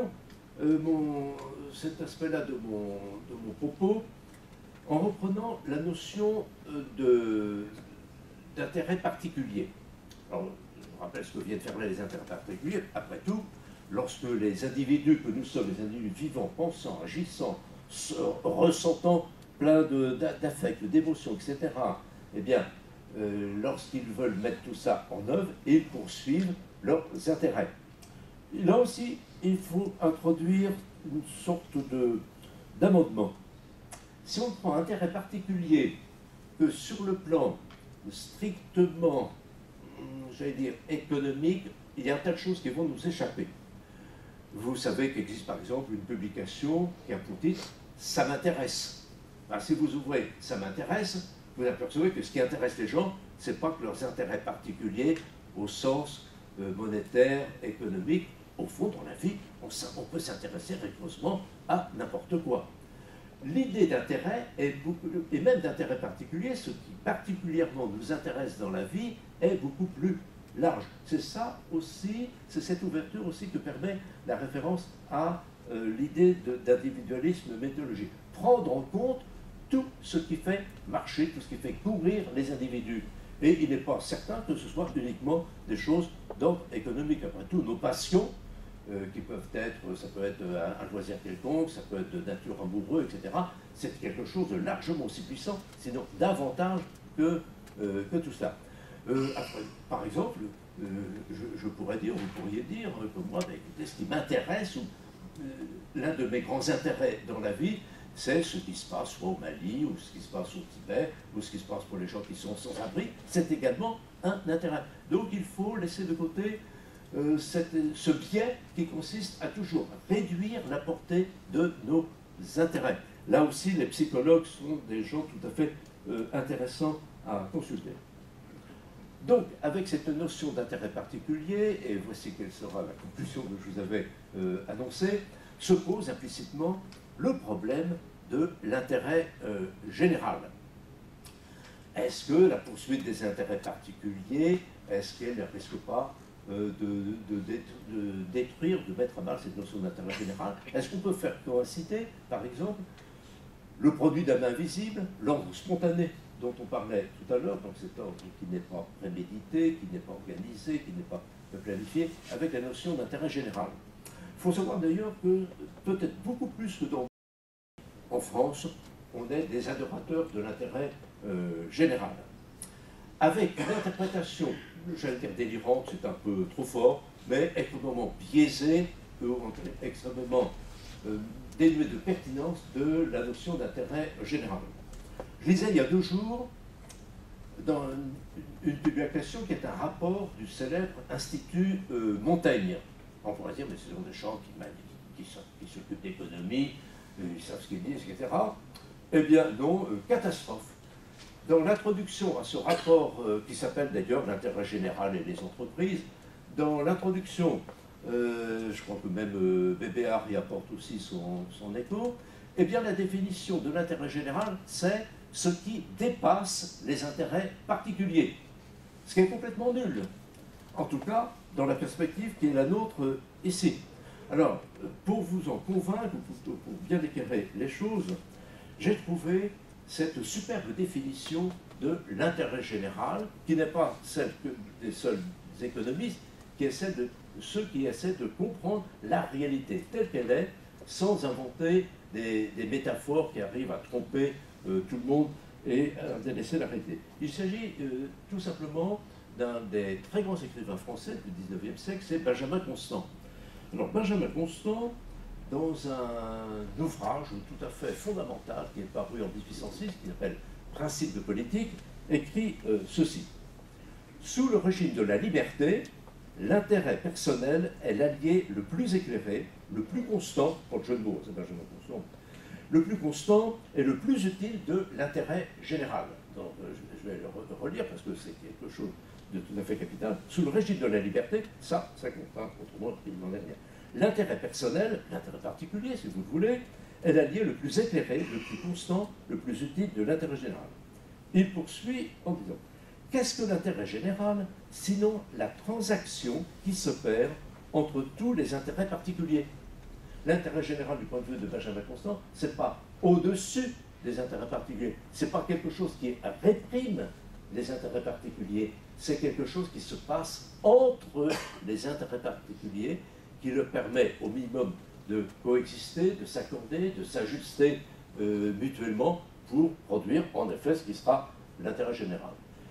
S2: cet aspect-là de mon propos en reprenant la notion d'intérêt particulier. Alors, je rappelle ce que viennent faire là les intérêts particuliers. Après tout, lorsque les individus que nous sommes, les individus vivants, pensant, agissant, ressentant plein d'affects, d'émotions, etc., eh bien, lorsqu'ils veulent mettre tout ça en œuvre, ils poursuivent leurs intérêts. Là aussi, il faut introduire une sorte d'amendement. Si on prend intérêt particulier que sur le plan strictement, j'allais dire, économique, il y a un tas de choses qui vont nous échapper. Vous savez qu'existe par exemple une publication qui a pour titre « Ça m'intéresse ». Si vous ouvrez « Ça m'intéresse », vous apercevez que ce qui intéresse les gens, ce n'est pas que leurs intérêts particuliers au sens monétaire, économique. Au fond, dans la vie, on peut s'intéresser rigoureusement à n'importe quoi. L'idée d'intérêt, et même d'intérêt particulier, ce qui particulièrement nous intéresse dans la vie, est beaucoup plus large. C'est ça aussi, c'est cette ouverture aussi que permet la référence à l'idée d'individualisme méthodologique. Prendre en compte tout ce qui fait marcher, tout ce qui fait courir les individus. Et il n'est pas certain que ce soit uniquement des choses d'ordre économique. Après tout, nos passions, qui peuvent être, ça peut être un loisir quelconque, ça peut être de nature amoureuse, etc., c'est quelque chose de largement aussi puissant, sinon davantage que tout ça. Après, par exemple, je pourrais dire, vous pourriez dire, comme moi, bah, écoutez, ce qui m'intéresse, ou l'un de mes grands intérêts dans la vie, c'est ce qui se passe soit au Mali, ou ce qui se passe au Tibet, ou ce qui se passe pour les gens qui sont sans abri. C'est également un intérêt. Donc il faut laisser de côté ce biais qui consiste à toujours réduire la portée de nos intérêts. Là aussi, les psychologues sont des gens tout à fait intéressants à consulter. Donc, avec cette notion d'intérêt particulier, et voici quelle sera la conclusion que je vous avais annoncée, se pose implicitement le problème de l'intérêt général. Est-ce que la poursuite des intérêts particuliers, est-ce qu'elle ne risque pas de détruire, de mettre à mal cette notion d'intérêt général? Est-ce qu'on peut faire coïncider, par exemple, le produit d'un invisible, l'ordre spontané dont on parlait tout à l'heure, donc cet ordre qui n'est pas prémédité, qui n'est pas organisé, qui n'est pas planifié, avec la notion d'intérêt général? Il faut savoir d'ailleurs que peut-être beaucoup plus que en France, on est des adorateurs de l'intérêt général. Avec une interprétation, j'allais dire délirante, c'est un peu trop fort, mais extrêmement biaisée, extrêmement dénuée de pertinence de la notion d'intérêt général. Je lisais il y a 2 jours dans une publication qui est un rapport du célèbre Institut Montaigne. On pourrait dire, mais ce sont des gens qui s'occupent d'économie, ils savent ce qu'ils disent, etc. Eh bien non, catastrophe. Dans l'introduction à ce rapport, qui s'appelle d'ailleurs l'intérêt général et les entreprises, dans l'introduction, je crois que même Bébéard y apporte aussi son écho, eh bien la définition de l'intérêt général, c'est ce qui dépasse les intérêts particuliers. Ce qui est complètement nul. En tout cas, dans la perspective qui est la nôtre ici. Alors, pour vous en convaincre, pour bien éclairer les choses, j'ai trouvé cette superbe définition de l'intérêt général, qui n'est pas celle des seuls économistes, qui est celle de ceux qui essaient de comprendre la réalité telle qu'elle est, sans inventer des métaphores qui arrivent à tromper tout le monde et à délaisser la réalité. Il s'agit tout simplement d'un des très grands écrivains français du XIXe siècle, c'est Benjamin Constant. Alors Benjamin Constant, dans un ouvrage tout à fait fondamental qui est paru en 1806, qui s'appelle Principes de politique, écrit ceci. Sous le régime de la liberté, l'intérêt personnel est l'allié le plus éclairé, le plus constant, pour le jeu de mots, c'est Benjamin Constant, le plus constant et le plus utile de l'intérêt général. Donc, je vais le relire parce que c'est quelque chose de tout à fait capital. Sous le régime de la liberté, ça compte, hein, autrement il n'en est rien. L'intérêt personnel, l'intérêt particulier, si vous le voulez, est l'allié le plus éclairé, le plus constant, le plus utile de l'intérêt général. Il poursuit en disant, qu'est-ce que l'intérêt général, sinon la transaction qui s'opère entre tous les intérêts particuliers? L'intérêt général du point de vue de Benjamin Constant, ce n'est pas au-dessus des intérêts particuliers, ce n'est pas quelque chose qui réprime les intérêts particuliers, c'est quelque chose qui se passe entre les intérêts particuliers, qui leur permet au minimum de coexister, de s'accorder, de s'ajuster mutuellement pour produire en effet ce qui sera l'intérêt général.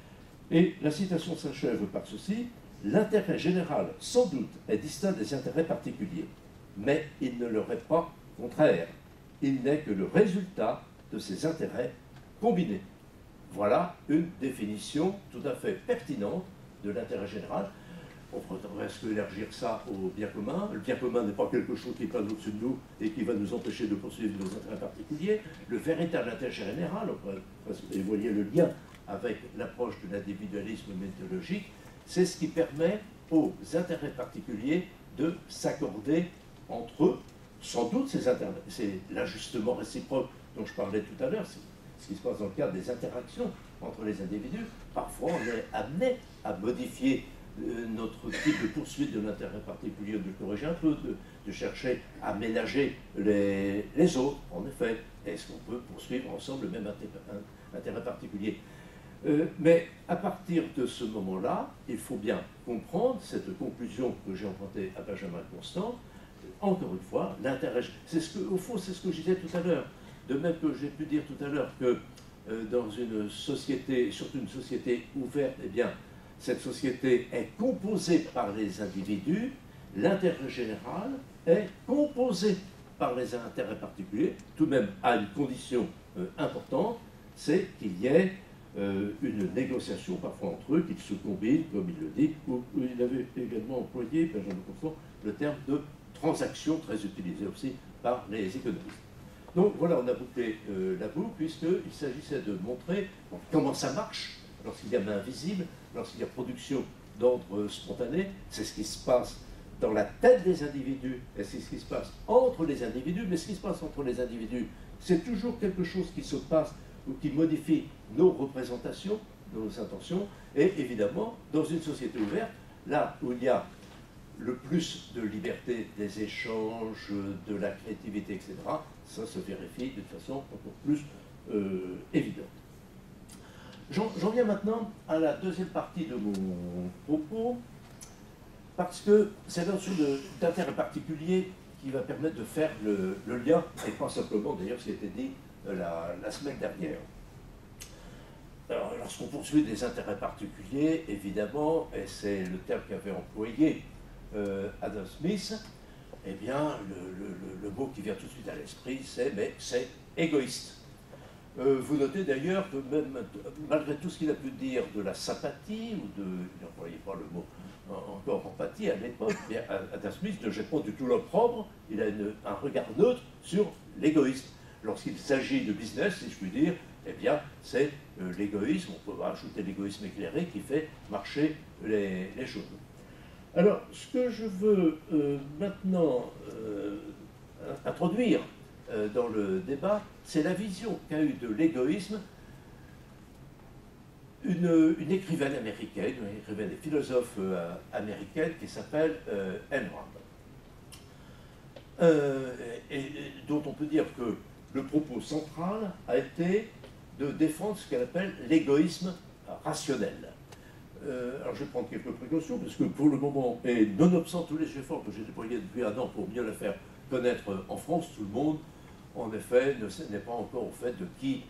S2: Et la citation s'achève par ceci, l'intérêt général sans doute est distinct des intérêts particuliers, mais il ne leur est pas contraire, il n'est que le résultat de ces intérêts combinés. Voilà une définition tout à fait pertinente de l'intérêt général. On pourrait presque élargir ça au bien commun. Le bien commun n'est pas quelque chose qui passe au-dessus de nous et qui va nous empêcher de poursuivre nos intérêts particuliers. Le véritable intérêt général, et vous voyez le lien avec l'approche de l'individualisme méthodologique, c'est ce qui permet aux intérêts particuliers de s'accorder entre eux. Sans doute, c'est l'ajustement réciproque dont je parlais tout à l'heure, c'est ce qui se passe dans le cadre des interactions entre les individus. Parfois, on est amené à modifier notre type de poursuite de l'intérêt particulier, de corriger un peu, de chercher à ménager les autres, en effet. Est-ce qu'on peut poursuivre ensemble le même intérêt particulier? Mais à partir de ce moment-là, il faut bien comprendre cette conclusion que j'ai empruntée à Benjamin Constant. Encore une fois, l'intérêt, au fond, c'est ce que je disais tout à l'heure. De même que j'ai pu dire tout à l'heure que dans une société, surtout une société ouverte, eh bien, cette société est composée par les individus, l'intérêt général est composé par les intérêts particuliers, tout de même à une condition importante, c'est qu'il y ait une négociation parfois entre eux, qu'ils se combinent, comme il le dit, ou il avait également employé, Benjamin Constant, le terme de transaction, très utilisé aussi par les économistes. Donc voilà, on a bouclé la boucle, puisqu'il s'agissait de montrer comment ça marche lorsqu'il y a main visible, lorsqu'il y a production d'ordre spontané. C'est ce qui se passe dans la tête des individus, et c'est ce qui se passe entre les individus, mais ce qui se passe entre les individus, c'est toujours quelque chose qui se passe ou qui modifie nos représentations, nos intentions, et évidemment, dans une société ouverte, là où il y a le plus de liberté des échanges, de la créativité, etc., ça se vérifie de façon encore plus évidente. J'en viens maintenant à la deuxième partie de mon propos, parce que c'est la notion d'intérêt particulier qui va permettre de faire le lien, et pas simplement d'ailleurs ce qui a été dit la semaine dernière. Alors, lorsqu'on poursuit des intérêts particuliers, évidemment, et c'est le terme qu'avait employé Adam Smith, eh bien, le mot qui vient tout de suite à l'esprit, c'est égoïste. Vous notez d'ailleurs que même, malgré tout ce qu'il a pu dire de la sympathie, ou de, il n'employait pas le mot encore empathie à l'époque, Adam Smith ne jette pas du tout l'opprobre, il a un regard neutre sur l'égoïsme. Lorsqu'il s'agit de business, si je puis dire, eh bien, c'est l'égoïsme, on peut ajouter l'égoïsme éclairé, qui fait marcher les choses. Alors, ce que je veux maintenant introduire dans le débat, c'est la vision qu'a eue de l'égoïsme une écrivaine américaine, une écrivaine et philosophe américaine qui s'appelle Ayn Rand. Et dont on peut dire que le propos central a été de défendre ce qu'elle appelle l'égoïsme rationnel. Alors je vais prendre quelques précautions, parce que pour le moment, et nonobstant tous les efforts que j'ai déployés depuis un an pour mieux la faire connaître en France, tout le monde, en effet, n'est pas encore au fait de qui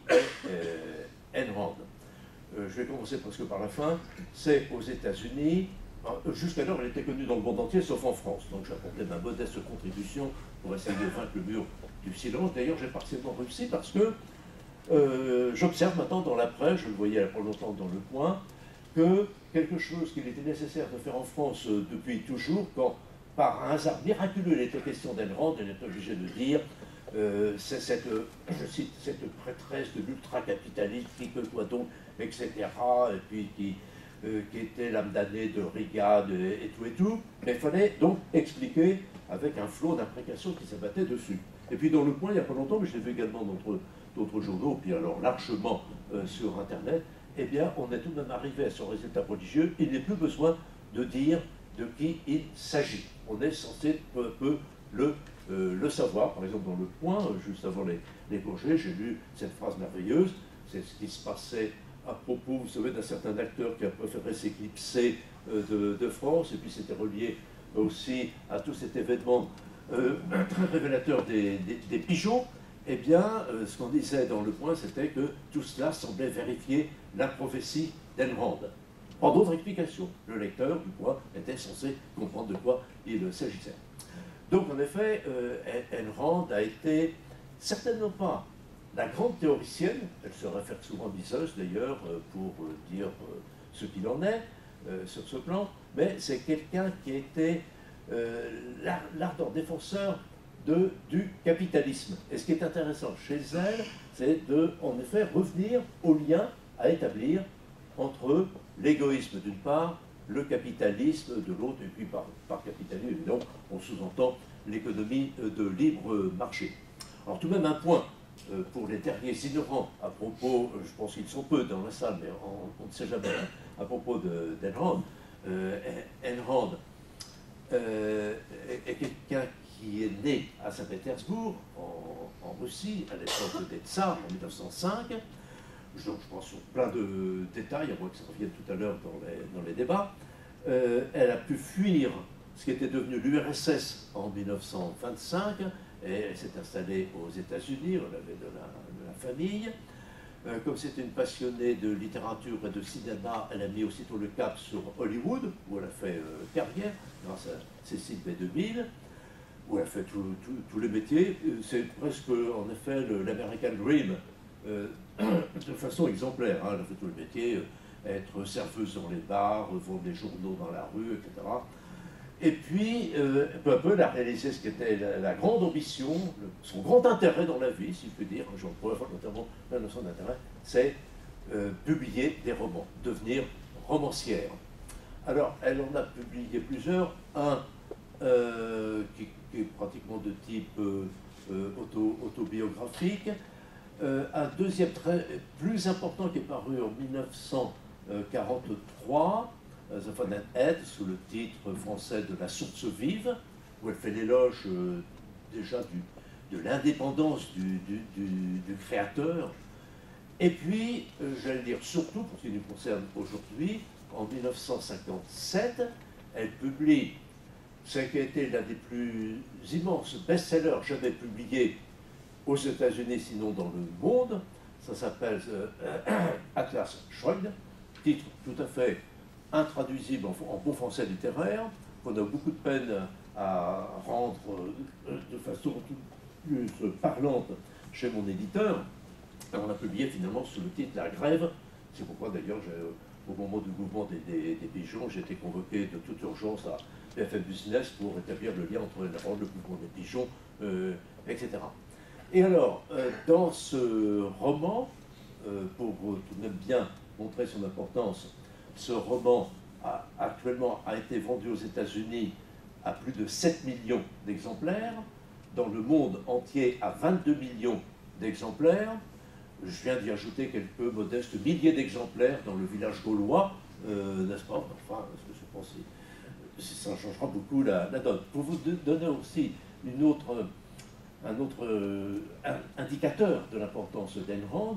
S2: est Ayn Rand. Je vais commencer presque par la fin. C'est aux États-Unis. Jusqu'alors, elle était connue dans le monde entier, sauf en France. Donc j'apportais ma modeste contribution pour essayer de vaincre le mur du silence. D'ailleurs, j'ai partiellement réussi parce que j'observe maintenant dans la presse, je le voyais il n'y a pas longtemps dans Le Point, que quelque chose qu'il était nécessaire de faire en France depuis toujours, quand par un hasard miraculeux il était question d'Ayn Rand, elle est obligée de dire c'est cette, je cite, cette prêtresse de l'ultra-capitalisme qui côtoie donc, etc., et puis qui était l'âme damnée de Reagan et tout, mais il fallait donc expliquer avec un flot d'imprécations qui s'abattait dessus. Et puis dans Le Point, il n'y a pas longtemps, mais je l'ai vu également dans d'autres journaux, puis alors largement sur Internet, eh bien, on est tout de même arrivé à ce résultat prodigieux. Il n'est plus besoin de dire de qui il s'agit. On est censé peu à peu le savoir. Par exemple, dans Le Point, juste avant les congés, j'ai lu cette phrase merveilleuse. C'est ce qui se passait à propos, vous savez, d'un certain acteur qui a préféré s'éclipser de France, et puis c'était relié aussi à tout cet événement très révélateur des pigeons. Eh bien, ce qu'on disait dans Le Point, c'était que tout cela semblait vérifier la prophétie d'Ayn Rand. Par d'autres explications, le lecteur du Point était censé comprendre de quoi il s'agissait. Donc, en effet, Ayn Rand a été certainement pas la grande théoricienne, elle se réfère souvent à Mises d'ailleurs pour dire ce qu'il en est sur ce plan, mais c'est quelqu'un qui était l'ardent défenseur du capitalisme. Et ce qui est intéressant chez elle, c'est de, en effet, revenir au lien à établir entre l'égoïsme d'une part, le capitalisme de l'autre, et puis par capitalisme, évidemment, on sous-entend l'économie de libre marché. Alors tout de même un point pour les derniers ignorants à propos, je pense qu'ils sont peu dans la salle, mais on ne sait jamais, à propos d'Ayn Rand. Ayn Rand est quelqu'un qui est né à Saint-Pétersbourg, en Russie, à l'époque des Tsars, en 1905. Donc je pense sur plein de détails, à moins que ça revienne tout à l'heure dans les débats. Elle a pu fuir ce qui était devenu l'URSS en 1925, et elle s'est installée aux États-Unis, on avait de la famille. Comme c'était une passionnée de littérature et de cinéma, elle a mis aussitôt le cap sur Hollywood, où elle a fait carrière, grâce à Cécile B2000, où elle a fait tous les métiers. C'est presque, en effet, l'American Dream de façon exemplaire. Hein. Elle a fait tout le métier, être serveuse dans les bars, vendre des journaux dans la rue, etc. Et puis, peu à peu, elle a réalisé ce qu'était la grande ambition, son grand intérêt dans la vie, si je puis dire, je pourrais faire notamment l'un de son intérêt, c'est publier des romans, devenir romancière. Alors, elle en a publié plusieurs, un qui est pratiquement de type autobiographique, un deuxième plus important qui est paru en 1943, The Fountainhead, sous le titre français de La source vive, où elle fait l'éloge déjà de l'indépendance du créateur. Et puis, j'allais dire surtout, pour ce qui nous concerne aujourd'hui, en 1957, elle publie ce qui a été l'un des plus immenses best-sellers jamais publiés aux États-Unis, sinon dans le monde. Ça s'appelle Atlas Shrugged, titre tout à fait intraduisible en bon français littéraire, qu'on a beaucoup de peine à rendre de façon plus parlante chez mon éditeur. Et on a publié finalement sous le titre La Grève. C'est pourquoi d'ailleurs, au moment du mouvement des pigeons, j'ai été convoqué de toute urgence à BFM Business pour établir le lien entre le mouvement des pigeons, etc. Et alors, dans ce roman, pour tout de même bien montrer son importance, ce roman actuellement a été vendu aux États-Unis à plus de 7 millions d'exemplaires, dans le monde entier à 22 millions d'exemplaires. Je viens d'y ajouter quelques modestes milliers d'exemplaires dans le village gaulois, n'est-ce pas? Enfin, je pense que ça changera beaucoup la donne. Pour vous donner aussi un autre indicateur de l'importance d'Ayn Rand,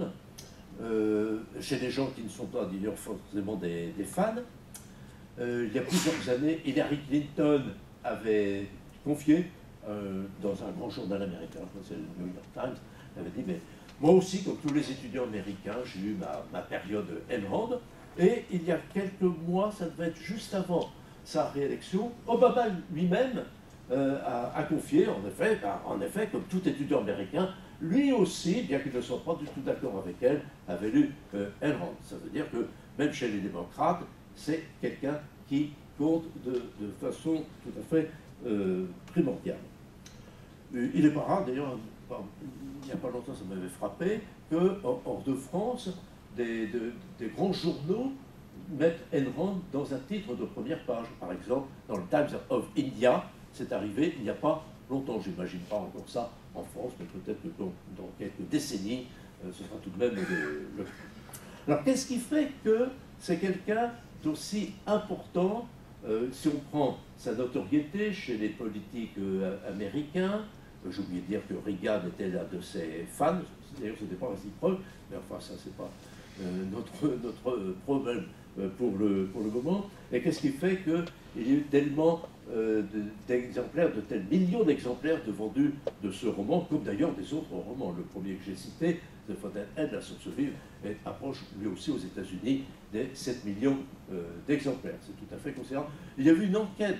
S2: chez des gens qui ne sont pas d'ailleurs forcément des fans, il y a plusieurs années, Hillary Clinton avait confié dans un grand journal américain, c'est le New York Times, elle avait dit, mais moi aussi, comme tous les étudiants américains, j'ai eu ma période Ayn Rand, et il y a quelques mois, ça devait être juste avant sa réélection, Obama lui-même a confié, en effet, comme tout étudiant américain, lui aussi, bien qu'il ne soit pas du tout d'accord avec elle, avait lu Ayn Rand. Ça veut dire que même chez les démocrates, c'est quelqu'un qui compte de façon tout à fait primordiale. Il est pas rare, d'ailleurs, il n'y a pas longtemps, ça m'avait frappé, que hors de France, des grands journaux mettent Ayn Rand dans un titre de première page. Par exemple, dans le Times of India, c'est arrivé il n'y a pas longtemps. J'imagine pas encore ça en France, mais peut-être que dans quelques décennies, ce sera tout de même le cas. Alors, qu'est-ce qui fait que c'est quelqu'un d'aussi important, si on prend sa notoriété chez les politiques américains? J'ai oublié de dire que Reagan était l'un de ses fans, d'ailleurs ce n'était pas réciproque, mais enfin ça c'est pas notre problème pour le moment. Et qu'est-ce qui fait qu'il y a eu tellement d'exemplaires, de tels millions d'exemplaires de vendus de ce roman, comme d'ailleurs des autres romans. Le premier que j'ai cité, The Fountainhead, La source vive, approche lui aussi aux États-Unis des 7 millions d'exemplaires. C'est tout à fait considérable. Il y a eu une enquête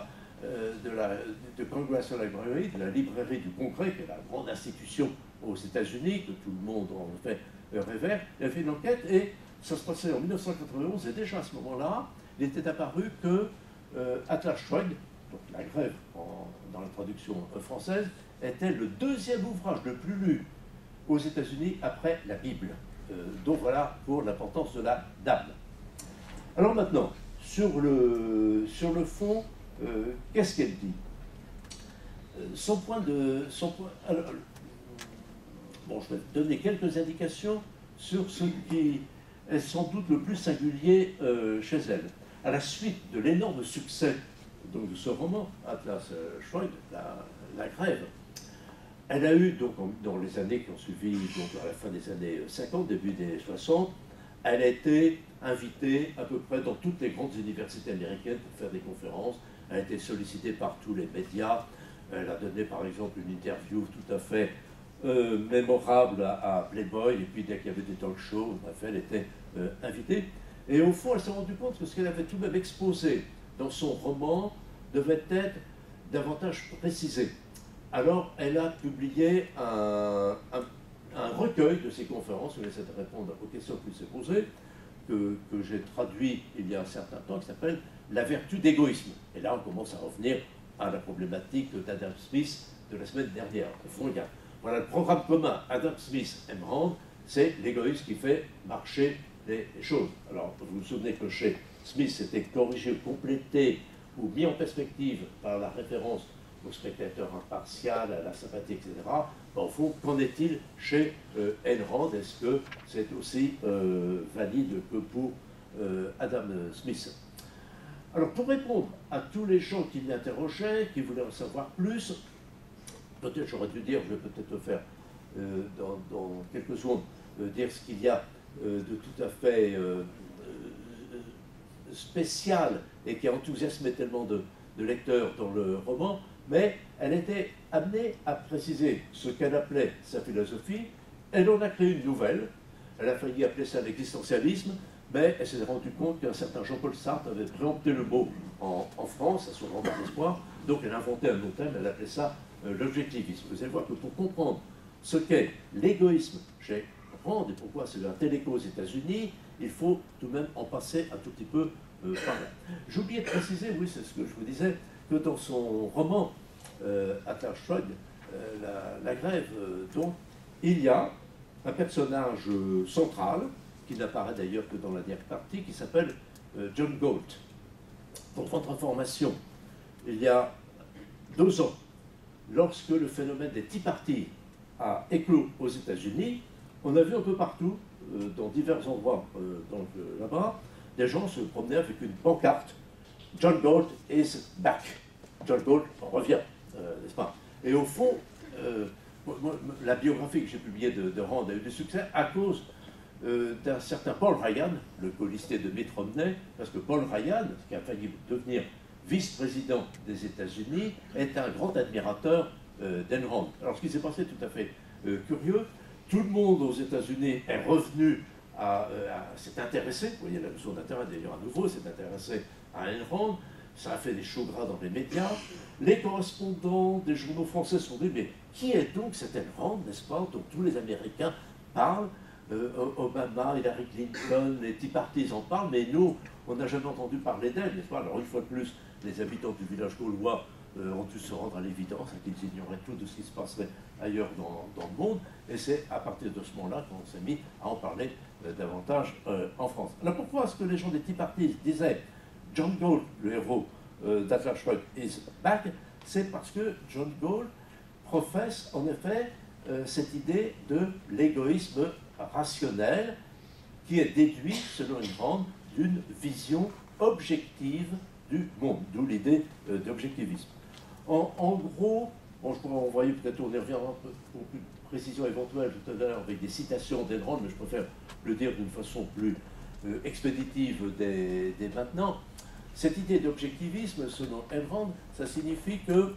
S2: de Congress Library, de la librairie du Congrès, qui est la grande institution aux États-Unis, que tout le monde en fait révère. Il a fait une enquête et ça se passait en 1991, et déjà à ce moment-là, il était apparu que Atlas Shrugged, donc La Grève dans la traduction française, était le deuxième ouvrage le plus lu aux États-Unis après la Bible. Donc voilà pour l'importance de la dame. Alors maintenant, sur le fond, qu'est-ce qu'elle dit? Alors, bon, je vais donner quelques indications sur ce qui est sans doute le plus singulier chez elle. À la suite de l'énorme succès donc, de ce roman, Atlas Shrugged, la Grève, elle a eu, donc, dans les années qui ont suivi, donc à la fin des années 50, début des 60, elle a été invitée à peu près dans toutes les grandes universités américaines pour faire des conférences. Elle a été sollicitée par tous les médias. Elle a donné par exemple une interview tout à fait mémorable à Playboy, et puis dès qu'il y avait des talk shows, bref, elle était invitée. Et au fond, elle s'est rendue compte que ce qu'elle avait tout de même exposé dans son roman devait être davantage précisé. Alors, elle a publié un un recueil de ces conférences où il essaie de répondre aux questions qui s'est posées, que j'ai traduit il y a un certain temps, qui s'appelle « La vertu d'égoïsme ». Et là, on commence à revenir à la problématique d'Adam Smith de la semaine dernière. Au fond, voilà le programme commun Adam Smith et Rand, c'est l'égoïsme qui fait marcher les choses. Alors, vous vous souvenez que chez Smith, c'était corrigé, complété ou mis en perspective par la référence au spectateur impartial, à la sympathie, etc. Ben, au fond, qu'en est-il chez Ayn Rand? Est-ce que c'est aussi valide que pour Adam Smith? Alors, pour répondre à tous les gens qui m'interrogeaient, qui voulaient en savoir plus, peut-être j'aurais dû dire, je vais peut-être le faire dans quelques secondes, dire ce qu'il y a de tout à fait spécial et qui a enthousiasmé tellement de lecteurs dans le roman, mais elle était amenée à préciser ce qu'elle appelait sa philosophie. Elle en a créé une nouvelle, elle a failli appeler ça l'existentialisme, mais elle s'est rendue compte qu'un certain Jean-Paul Sartre avait préempté le mot en France, à son grand espoir, donc elle a inventé un autre thème, elle appelait ça l'objectivisme. Vous allez voir que pour comprendre ce qu'est l'égoïsme chez Rand et pourquoi c'est un tel écho aux États-Unis, il faut tout de même en passer un tout petit peu par là. J'ai oublié de préciser, oui, c'est ce que je vous disais, que dans son roman Atlas Shrugged, la grève, donc, il y a un personnage central, qui n'apparaît d'ailleurs que dans la dernière partie, qui s'appelle John Galt. Pour votre information, il y a 2 ans, lorsque le phénomène des Tea Party a éclos aux États-Unis, on a vu un peu partout, dans divers endroits là-bas, des gens se promenaient avec une pancarte « John Galt is back ». John Galt revient, n'est-ce pas? Et au fond, la biographie que j'ai publiée de Rand a eu du succès à cause d'un certain Paul Ryan, le colistier de Mitt Romney, parce que Paul Ryan, qui a failli devenir vice-président des États-Unis, est un grand admirateur d'Ayn Rand. Alors ce qui s'est passé tout à fait curieux, tout le monde aux États-Unis est revenu s'est intéressé, vous voyez la notion d'intérêt d'ailleurs à nouveau, s'est intéressé à Ayn Rand, ça a fait des choux gras dans les médias, les correspondants des journaux français se sont dit, mais qui est donc cette Ayn Rand, n'est-ce pas, dont tous les Américains parlent, Obama, Hillary Clinton, les Tea Parties en parlent, mais nous, on n'a jamais entendu parler d'elle, n'est-ce pas? Alors une fois de plus, les habitants du village gaulois ont dû se rendre à l'évidence qu'ils ignoraient tout de ce qui se passerait ailleurs dans le monde, et c'est à partir de ce moment-là qu'on s'est mis à en parler davantage en France. Alors pourquoi est-ce que les gens des Tea Parties disaient John Galt, le héros d'Atlas Shrugged, is back? C'est parce que John Galt professe en effet cette idée de l'égoïsme rationnel qui est déduit, selon Ayn Rand, d'une vision objective du monde, d'où l'idée d'objectivisme. En gros, bon, je pourrais envoyer, peut-être on y reviendra pour plus de précision éventuelle tout à l'heure avec des citations d'Ayn Rand, mais je préfère le dire d'une façon plus expéditive dès maintenant. Cette idée d'objectivisme, selon Ayn Rand, ça signifie que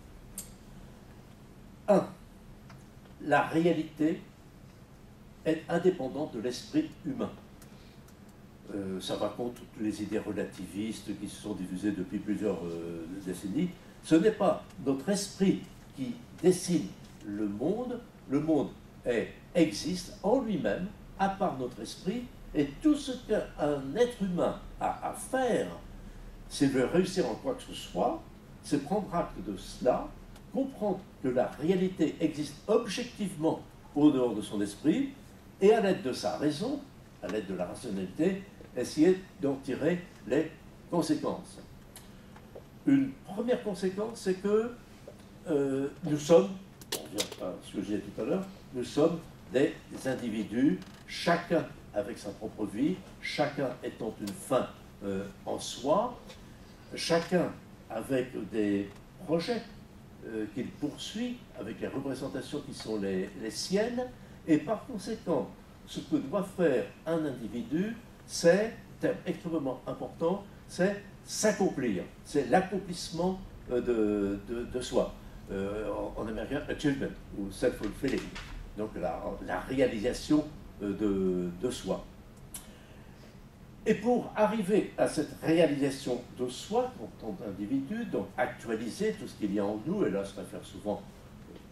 S2: 1. La réalité est indépendante de l'esprit humain. Ça va contre toutes les idées relativistes qui se sont diffusées depuis plusieurs décennies. Ce n'est pas notre esprit qui dessine le monde existe en lui-même, à part notre esprit, et tout ce qu'un être humain a à faire, s'il veut réussir en quoi que ce soit, c'est prendre acte de cela, comprendre que la réalité existe objectivement au dehors de son esprit, et à l'aide de sa raison, à l'aide de la rationalité, essayer d'en tirer les conséquences. Une première conséquence, c'est que nous sommes, on revient à ce que je disais tout à l'heure, nous sommes des individus, chacun avec sa propre vie, chacun étant une fin en soi, chacun avec des projets qu'il poursuit, avec les représentations qui sont les siennes, et par conséquent, ce que doit faire un individu, c'est, terme extrêmement important, c'est s'accomplir, c'est l'accomplissement de soi. En américain, achievement, ou self-fulfilling, donc la réalisation de soi. Et pour arriver à cette réalisation de soi, en tant qu'individu, donc actualiser tout ce qu'il y a en nous, et là se réfère souvent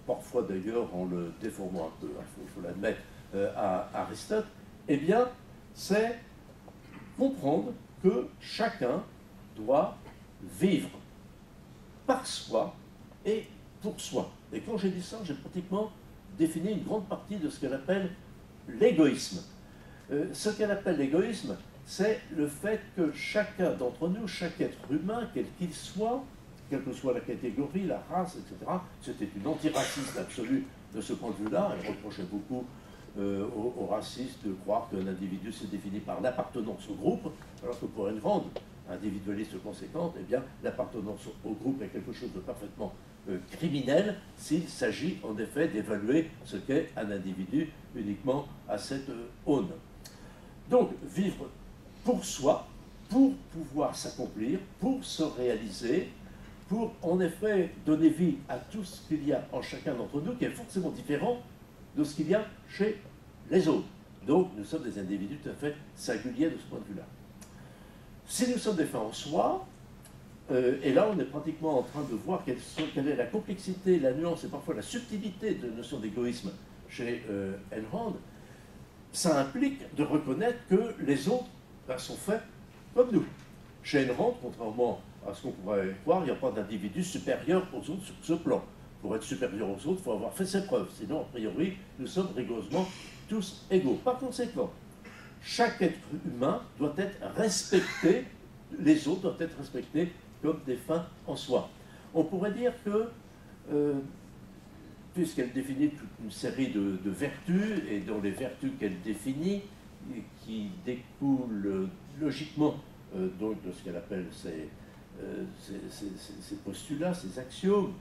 S2: parfois d'ailleurs en le déformant un peu, il faut l'admettre, à Aristote, eh bien, c'est comprendre que chacun doit vivre par soi et pour soi. Et quand j'ai dit ça, j'ai pratiquement défini une grande partie de ce qu'elle appelle l'égoïsme. Ce qu'elle appelle l'égoïsme, c'est le fait que chacun d'entre nous, chaque être humain, quel qu'il soit, quelle que soit la catégorie, la race, etc., c'était une antiraciste absolue de ce point de vue-là. Elle reprochait beaucoup aux racistes de croire qu'un individu se définit par l'appartenance au groupe, alors que pour une grande individualiste conséquente, eh bien, l'appartenance au groupe est quelque chose de parfaitement criminel s'il s'agit en effet d'évaluer ce qu'est un individu uniquement à cette aune. Donc, vivre pour soi, pour pouvoir s'accomplir, pour se réaliser, pour en effet donner vie à tout ce qu'il y a en chacun d'entre nous, qui est forcément différent de ce qu'il y a chez les autres. Donc, nous sommes des individus tout à fait singuliers de ce point de vue-là. Si nous sommes des fins en soi, et là on est pratiquement en train de voir quelle est la complexité, la nuance et parfois la subtilité de la notion d'égoïsme chez Ayn Rand, ça implique de reconnaître que les autres sont faits comme nous. Chez Ayn Rand, contrairement à ce qu'on pourrait croire, il n'y a pas d'individu supérieur aux autres sur ce plan. Pour être supérieur aux autres, il faut avoir fait ses preuves. Sinon, a priori, nous sommes rigoureusement tous égaux. Par conséquent, chaque être humain doit être respecté, les autres doivent être respectés comme des fins en soi. On pourrait dire que, puisqu'elle définit toute une série de vertus, et dans les vertus qu'elle définit, qui découlent logiquement donc de ce qu'elle appelle ces postulats, ces axiomes,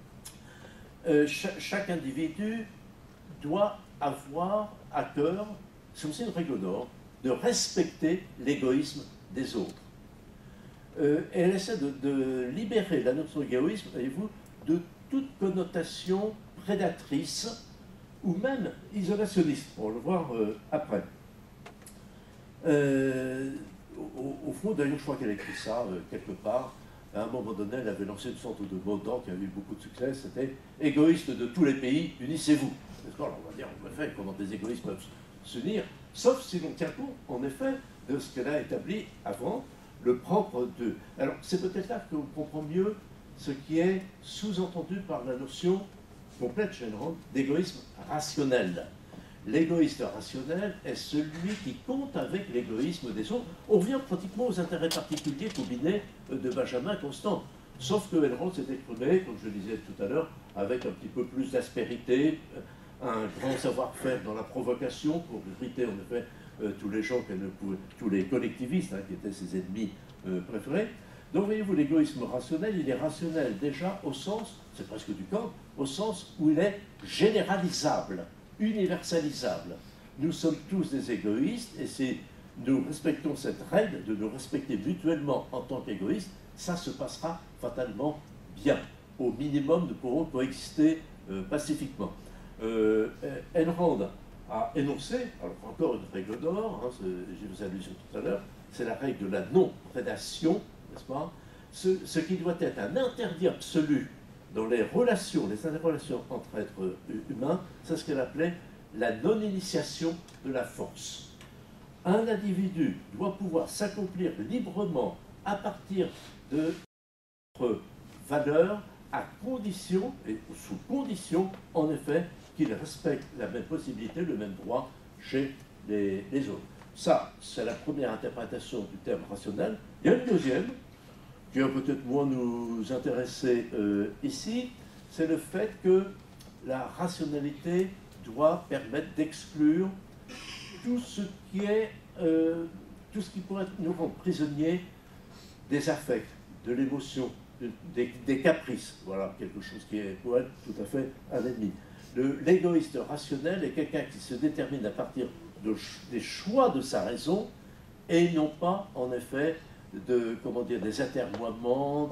S2: chaque individu doit avoir à cœur, c'est aussi une règle d'or, de respecter l'égoïsme des autres. Et elle essaie de libérer la notion d'égoïsme, voyez-vous, de toute connotation prédatrice ou même isolationniste. On va le voir après. Au fond, d'ailleurs, je crois qu'elle a écrit ça quelque part. À un moment donné, elle avait lancé une sorte de mot d'ordre qui avait eu beaucoup de succès. C'était « Égoïstes de tous les pays, unissez-vous ». Alors, on va dire, en effet, comment des égoïstes peuvent s'unir, sauf si l'on tient compte, en effet, de ce qu'elle a établi avant, le propre de... Alors, c'est peut-être là qu'on comprend mieux ce qui est sous-entendu par la notion complète chez Ayn Rand d'égoïsme rationnel. L'égoïste rationnel est celui qui compte avec l'égoïsme des autres. On revient pratiquement aux intérêts particuliers combinés de Benjamin Constant. Sauf que Ayn Rand s'est exprimé, comme je le disais tout à l'heure, avec un petit peu plus d'aspérité, un grand savoir-faire dans la provocation pour irriter en effet tous les gens qu'elle ne pouvait, tous les collectivistes qui étaient ses ennemis préférés. Donc voyez-vous, l'égoïsme rationnel, il est rationnel déjà au sens, c'est presque du Kant, au sens où il est généralisable, universalisable. Nous sommes tous des égoïstes et si nous respectons cette règle de nous respecter mutuellement en tant qu'égoïstes, ça se passera fatalement bien. Au minimum, nous pourrons coexister pacifiquement. Ayn Rand a énoncé, alors encore une règle d'or, j'ai vous allusion tout à l'heure, c'est la règle de la non-prédation, n'est-ce pas? Ce qui doit être un interdit absolu dans les relations, les interrelations entre êtres humains, c'est ce qu'elle appelait la non-initiation de la force. Un individu doit pouvoir s'accomplir librement à partir de notre valeur, à condition, et sous condition, en effet, qu'il respecte la même possibilité, le même droit chez les autres. Ça, c'est la première interprétation du terme rationnel. Il y a une deuxième, qui va peut-être moins nous intéresser ici, c'est le fait que la rationalité doit permettre d'exclure tout ce qui est, tout ce qui pourrait nous rendre prisonniers des affects, de l'émotion, des caprices. Voilà, quelque chose qui est pour être tout à fait un ennemi. L'égoïste rationnel est quelqu'un qui se détermine à partir des choix de sa raison et non pas, en effet, comment dire, des atermoiements,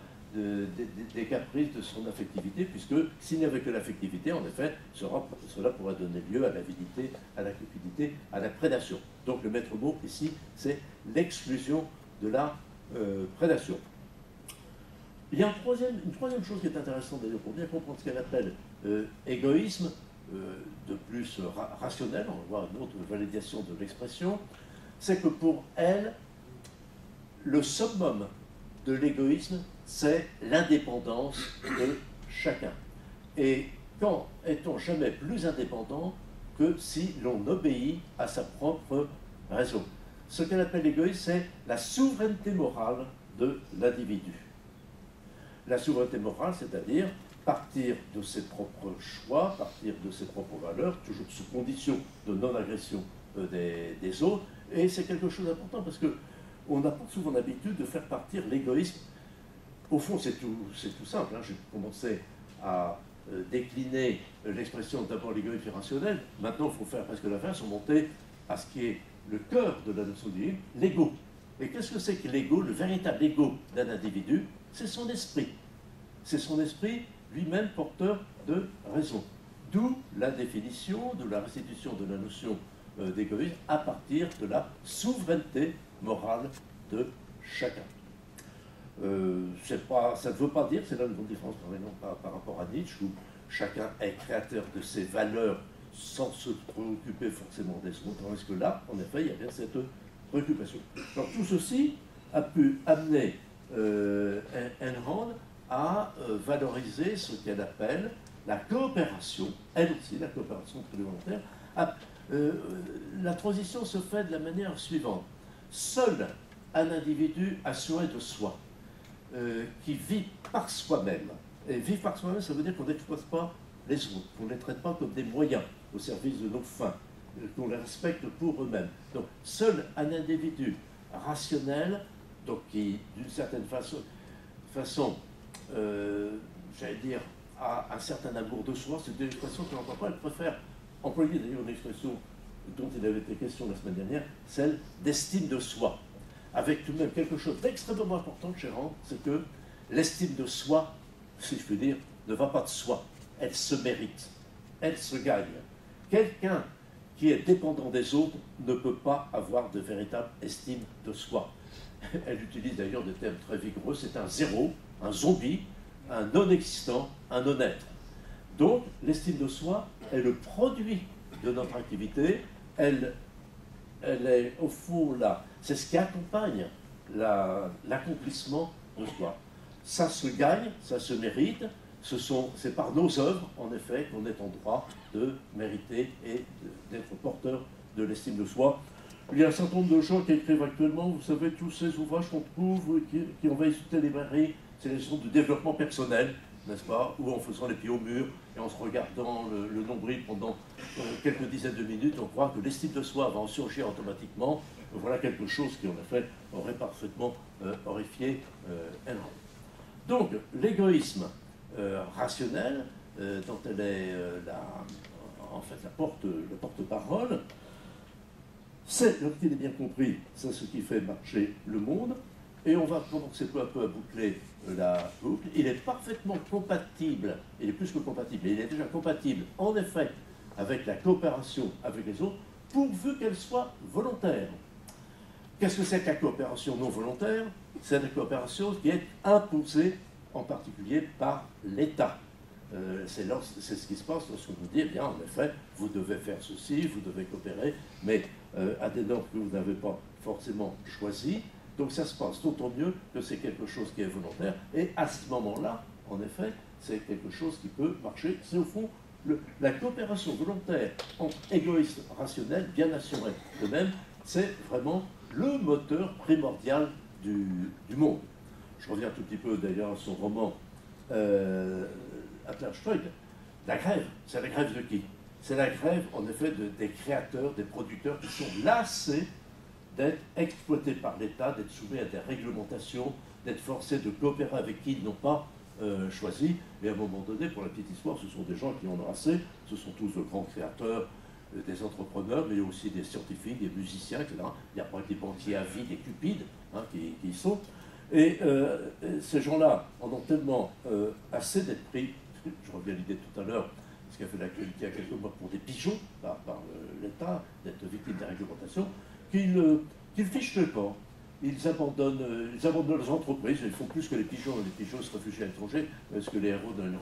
S2: des caprices de son affectivité, puisque s'il n'y avait que l'affectivité, en effet, cela pourrait donner lieu à l'avidité, à la cupidité, à la prédation. Donc le maître mot ici, c'est l'exclusion de la prédation. Il y a une troisième chose qui est intéressante d'ailleurs pour bien comprendre ce qu'elle appelle égoïsme, de plus rationnel, on va voir une autre validation de l'expression, c'est que pour elle, le summum de l'égoïsme, c'est l'indépendance de chacun. Et quand est-on jamais plus indépendant que si l'on obéit à sa propre raison? Ce qu'elle appelle l'égoïsme, c'est la souveraineté morale de l'individu. La souveraineté morale, c'est-à-dire partir de ses propres choix, partir de ses propres valeurs, toujours sous condition de non-agression des autres. Et c'est quelque chose d'important parce qu'on n'a pas souvent l'habitude de faire partir l'égoïsme. Au fond, c'est tout simple. Hein. J'ai commencé à décliner l'expression d'abord l'égoïsme irrationnel. Maintenant, il faut faire presque l'inverse, on monter à ce qui est le cœur de la notion divine, l'ego. Et qu'est-ce que c'est que l'ego? Le véritable ego d'un individu, c'est son esprit. C'est son esprit lui-même porteur de raison. D'où la définition, de la restitution de la notion d'égoïsme à partir de la souveraineté morale de chacun. Ça ne veut pas dire, c'est là une grande différence par rapport à Nietzsche, où chacun est créateur de ses valeurs sans se préoccuper forcément des autres, tandis que là, en effet, il y a bien cette préoccupation. Alors tout ceci a pu amener Ayn Rand à valoriser ce qu'elle appelle la coopération, elle aussi, la coopération volontaire. La transition se fait de la manière suivante. Seul un individu assuré de soi, qui vit par soi-même, et vivre par soi-même, ça veut dire qu'on n'exploite pas les autres, qu'on ne les traite pas comme des moyens au service de nos fins, qu'on les respecte pour eux-mêmes. Donc, seul un individu rationnel, donc qui, d'une certaine façon j'allais dire, a un certain amour de soi, c'est une expression que l'on n'entend pas, elle préfère employer d'ailleurs une expression dont il avait été question la semaine dernière, celle d'estime de soi, avec tout de même quelque chose d'extrêmement important chez Rand, c'est que l'estime de soi, si je puis dire, ne va pas de soi, elle se mérite, elle se gagne. Quelqu'un qui est dépendant des autres ne peut pas avoir de véritable estime de soi. Elle utilise d'ailleurs des termes très vigoureux, c'est un zéro, un zombie, un non-existant, un non-être. Donc, l'estime de soi est le produit de notre activité, elle est au fond là, c'est ce qui accompagne l'accomplissement de soi. Ça se gagne, ça se mérite, c'est par nos œuvres, en effet, qu'on est en droit de mériter et d'être porteur de l'estime de soi. Il y a un certain nombre de gens qui écrivent actuellement, vous savez, tous ces ouvrages qu'on trouve, qui envahissent toutes les librairies, c'est les choses de développement personnel, n'est-ce pas, ou en faisant les pieds au mur et en se regardant le nombril pendant quelques dizaines de minutes, on croit que l'estime de soi va en surgir automatiquement. Voilà quelque chose qui, en effet, aurait parfaitement horrifié Ayn Rand. Donc, l'égoïsme rationnel, dont elle est la porte-parole, c'est, lorsqu'il est bien compris, c'est ce qui fait marcher le monde, et on va commencer peu à peu à boucler la boucle. Il est parfaitement compatible, il est plus que compatible, il est déjà compatible, en effet, avec la coopération avec les autres, pourvu qu'elle soit volontaire. Qu'est-ce que c'est que la coopération non volontaire? C'est la coopération qui est imposée, en particulier par l'État. C'est ce qui se passe lorsqu'on vous dit, eh bien, en effet, vous devez faire ceci, vous devez coopérer, mais à des normes que vous n'avez pas forcément choisies. Donc ça se passe d'autant mieux que c'est quelque chose qui est volontaire. Et à ce moment-là, en effet, c'est quelque chose qui peut marcher. C'est au fond la coopération volontaire entre égoïstes rationnels, bien assurés d'eux-mêmes, c'est vraiment le moteur primordial du monde. Je reviens un tout petit peu d'ailleurs à son roman Atlas Shrugged. La grève, c'est la grève de qui? C'est la grève, en effet, des créateurs, des producteurs qui sont lassés d'être exploités par l'État, d'être soumis à des réglementations, d'être forcés de coopérer avec qui ils n'ont pas choisi. Et à un moment donné, pour la petite histoire, ce sont des gens qui en ont assez, ce sont tous de grands créateurs, des entrepreneurs, mais aussi des scientifiques, des musiciens, etc. Il n'y a pas que des banquiers à vie, des cupides qui y sont. Et ces gens-là en ont tellement assez d'être pris, je reviens à l'idée tout à l'heure, ce qui a fait l'actualité il y a quelques mois pour des pigeons par l'État, d'être victimes des réglementations, qu'ils fichent le camp. Ils abandonnent leurs entreprises, ils font plus que les pigeons se réfugient à l'étranger, parce que les héros d'Ayn Rand,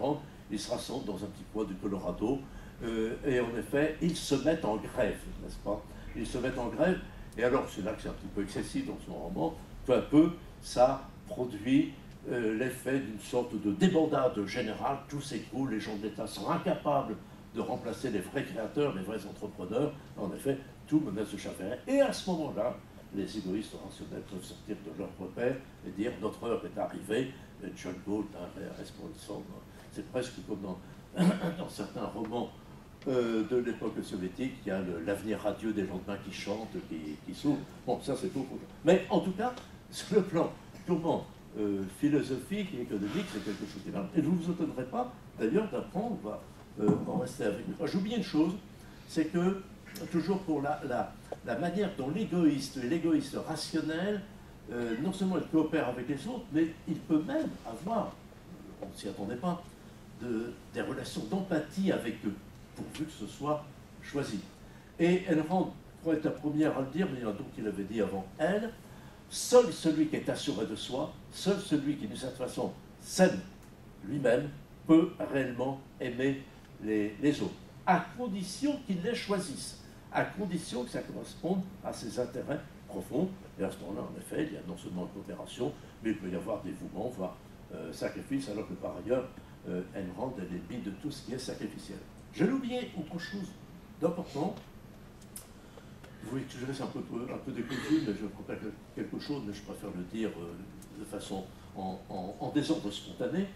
S2: ils se rassemblent dans un petit coin du Colorado, et en effet, ils se mettent en grève, n'est-ce pas? Ils se mettent en grève, et alors c'est là que c'est un petit peu excessif dans son roman, peu à peu, ça produit l'effet d'une sorte de débandade générale, tout s'écroule, les gens de l'État sont incapables de remplacer les vrais créateurs, les vrais entrepreneurs, en effet, tout menace de chavirer, et à ce moment-là, les égoïstes rationnels peuvent sortir de leur repère et dire « notre heure est arrivée », John Galt répond, c'est presque comme dans certains romans de l'époque soviétique, il y a l'avenir radieux des lendemains qui chantent, qui s'ouvrent. Bon, ça c'est tout. Mais en tout cas, sur le plan purement philosophique et économique, c'est quelque chose qui est là. Et je ne vous étonnerai pas, d'ailleurs, d'apprendre, on va en rester avec nous. J'oublie une chose, c'est que, toujours pour la manière dont l'égoïste et l'égoïste rationnel, non seulement il coopère avec les autres, mais il peut même avoir, on ne s'y attendait pas, des relations d'empathie avec eux, pourvu que ce soit choisi. Et Ayn pourrait être la première à le dire, mais il y en a d'autres qui l'avaient dit avant elle, seul celui qui est assuré de soi, seul celui qui, d'une certaine façon, s'aime lui-même, peut réellement aimer les autres, à condition qu'il les choisisse, à condition que ça corresponde à ses intérêts profonds. Et à ce moment-là, en effet, il y a non seulement une coopération, mais il peut y avoir dévouement, voire sacrifice, alors que par ailleurs, Ayn Rand est l'ennemi de tout ce qui est sacrificiel. Je l'ai oublié, autre chose d'important. Vous voyez que je reste un peu décousu, mais je prépare quelque chose, mais je préfère le dire de façon en désordre spontané.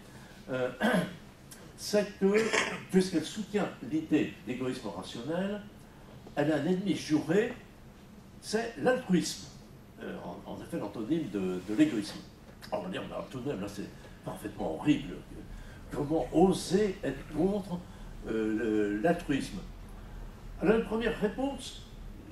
S2: C'est que, puisqu'elle soutient l'idée d'égoïsme rationnel, elle a un ennemi juré, c'est l'altruisme. En effet, l'antonyme de l'égoïsme. Alors, on va dire, tout de même, là, c'est parfaitement horrible. Comment oser être contre l'altruisme? Alors, une première réponse,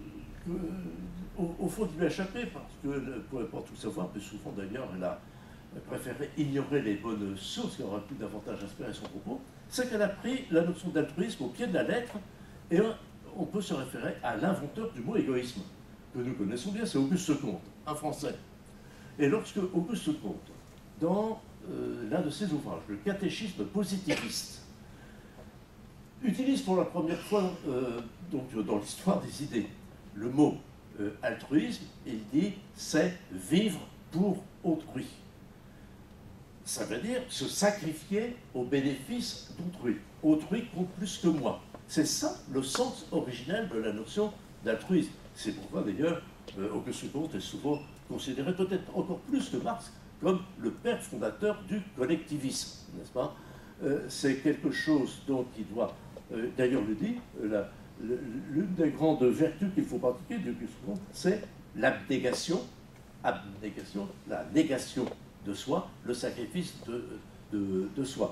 S2: au fond, il lui a échappé, parce que, pour ne pas tout savoir, mais souvent d'ailleurs, elle a préféré ignorer les bonnes sources qui auraient pu davantage inspirer son propos, c'est qu'elle a pris la notion d'altruisme au pied de la lettre, et on peut se référer à l'inventeur du mot égoïsme, que nous connaissons bien, c'est Auguste Comte, un Français. Et lorsque Auguste Comte, dans l'un de ses ouvrages, le catéchisme positiviste, utilise pour la première fois, donc dans l'histoire des idées, le mot altruisme, il dit « c'est vivre pour autrui ». Ça veut dire se sacrifier au bénéfice d'autrui. Autrui compte plus que moi. C'est ça le sens originel de la notion d'altruisme. C'est pourquoi d'ailleurs Auguste Comte est souvent considéré, peut-être encore plus que Marx, comme le père fondateur du collectivisme, n'est-ce pas? C'est quelque chose dont il doit, d'ailleurs le dit, l'une des grandes vertus qu'il faut pratiquer d'Auguste Comte, c'est l'abnégation, la négation de soi, le sacrifice de soi.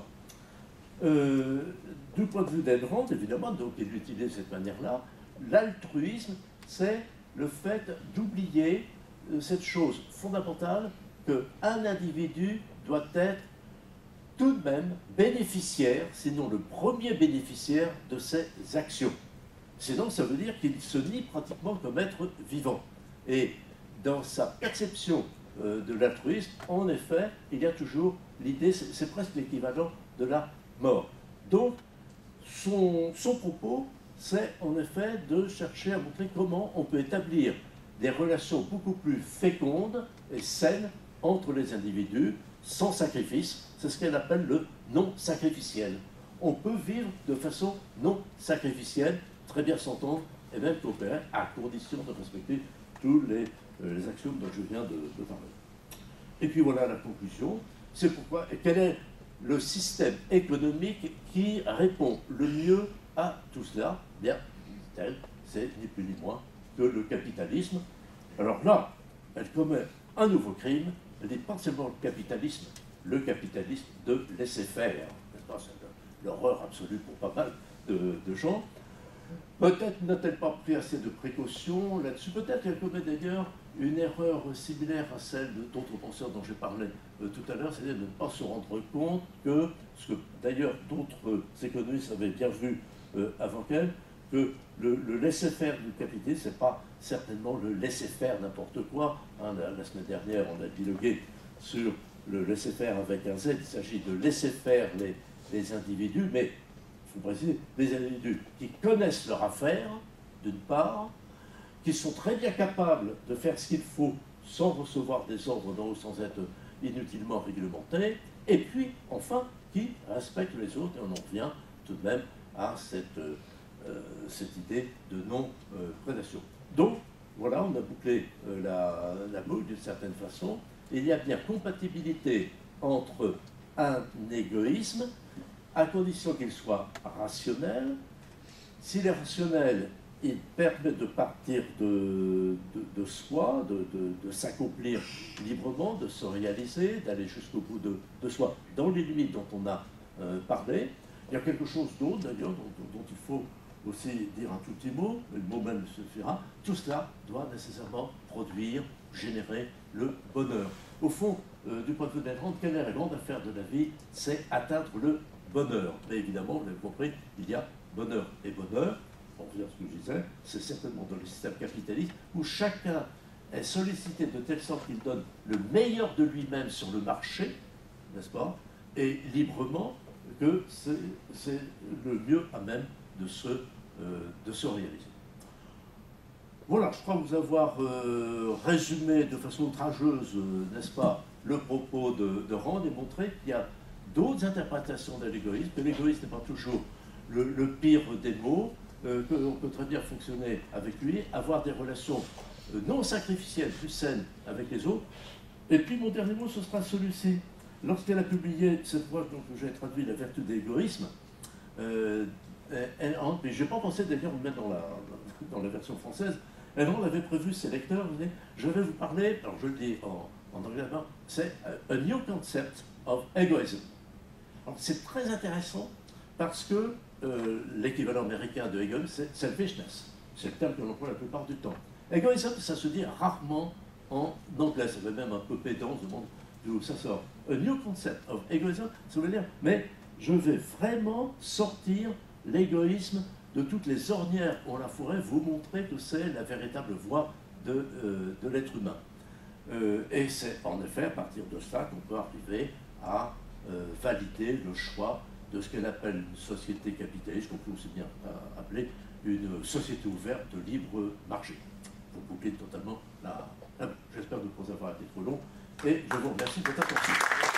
S2: Du point de vue d'Ayn Rand, évidemment, donc il l'utilise de cette manière-là, l'altruisme, c'est le fait d'oublier cette chose fondamentale qu'un individu doit être tout de même bénéficiaire, sinon le premier bénéficiaire de ses actions. Sinon, ça veut dire qu'il se nie pratiquement comme être vivant. Et dans sa perception de l'altruisme, en effet, il y a toujours l'idée, c'est presque l'équivalent de la mort. Donc, son propos, c'est en effet de chercher à montrer comment on peut établir des relations beaucoup plus fécondes et saines entre les individus, sans sacrifice. C'est ce qu'elle appelle le non-sacrificiel. On peut vivre de façon non-sacrificielle, très bien s'entendre et même coopérer, à condition de respecter tous les axiomes dont je viens de parler. Et puis voilà la conclusion. C'est pourquoi, quel est le système économique qui répond le mieux à tout cela? Bien, dit-elle, c'est ni plus ni moins que le capitalisme. Alors là, elle commet un nouveau crime. Elle dit pas seulement le capitalisme de laisser faire. C'est l'horreur absolue pour pas mal de gens. Peut-être n'a-t-elle pas pris assez de précautions là-dessus. Peut-être qu'elle commet d'ailleurs une erreur similaire à celle d'autres penseurs dont j'ai parlé tout à l'heure, c'est-à-dire de ne pas se rendre compte que, ce que d'ailleurs d'autres économistes avaient bien vu avant qu'elle, que le laisser-faire du capitalisme, ce n'est pas certainement le laisser-faire n'importe quoi. Hein, la semaine dernière, on a dialogué sur le laisser-faire avec un Z. Il s'agit de laisser faire les individus, mais il faut préciser, les individus qui connaissent leur affaire, d'une part, qui sont très bien capables de faire ce qu'il faut sans recevoir des ordres d'en haut, sans être inutilement réglementés, et puis, enfin, qui respectent les autres, et on en revient tout de même à cette idée de non-prédation. Donc, voilà, on a bouclé la boucle d'une certaine façon. Il y a bien compatibilité entre un égoïsme, à condition qu'il soit rationnel. S'il est rationnel, il permet de partir de soi, de s'accomplir librement, de se réaliser, d'aller jusqu'au bout de soi, dans les limites dont on a parlé. Il y a quelque chose d'autre, d'ailleurs, dont il faut aussi dire un tout petit mot, mais le mot même suffira. Tout cela doit nécessairement produire, générer le bonheur. Au fond, du point de vue de la grande, quelle est la grande affaire de la vie? C'est atteindre le bonheur. Mais évidemment, vous l'avez compris, il y a bonheur et bonheur. Pour dire ce que je disais, c'est certainement dans le système capitaliste où chacun est sollicité de telle sorte qu'il donne le meilleur de lui-même sur le marché, n'est-ce pas, et librement, que c'est le mieux à même de se réaliser. Voilà, je crois vous avoir résumé de façon outrageuse, n'est-ce pas, le propos de Rand et montré qu'il y a d'autres interprétations de l'égoïsme, que l'égoïsme n'est pas toujours le pire des maux, qu'on peut très bien fonctionner avec lui, avoir des relations non sacrificielles, plus saines avec les autres. Et puis mon dernier mot, ce sera celui-ci. Lorsqu'elle a publié cette fois, donc j'ai traduit La vertu de l'égoïsme, mais je n'ai pas pensé d'ailleurs le mettre dans la version française. Elle avait prévu ses lecteurs, je vais vous parler, alors je le dis en anglais, c'est A New Concept of Egoism. Alors c'est très intéressant parce que l'équivalent américain de Hegel, c'est selfishness. C'est le terme que l'on emploie la plupart du temps. Egoism, ça se dit rarement en anglais. Ça fait même un peu pédant, on se demande d'où ça sort. A New Concept of Egoism, ça veut dire, mais je vais vraiment sortir l'égoïsme de toutes les ornières qu'on la fourrait, vous montrer que c'est la véritable voie de l'être humain. Et c'est en effet à partir de ça qu'on peut arriver à valider le choix de ce qu'elle appelle une société capitaliste, qu'on peut aussi bien appeler une société ouverte de libre marché. Pour boucler totalement la... J'espère ne pas avoir été trop long, et je vous remercie de votre attention.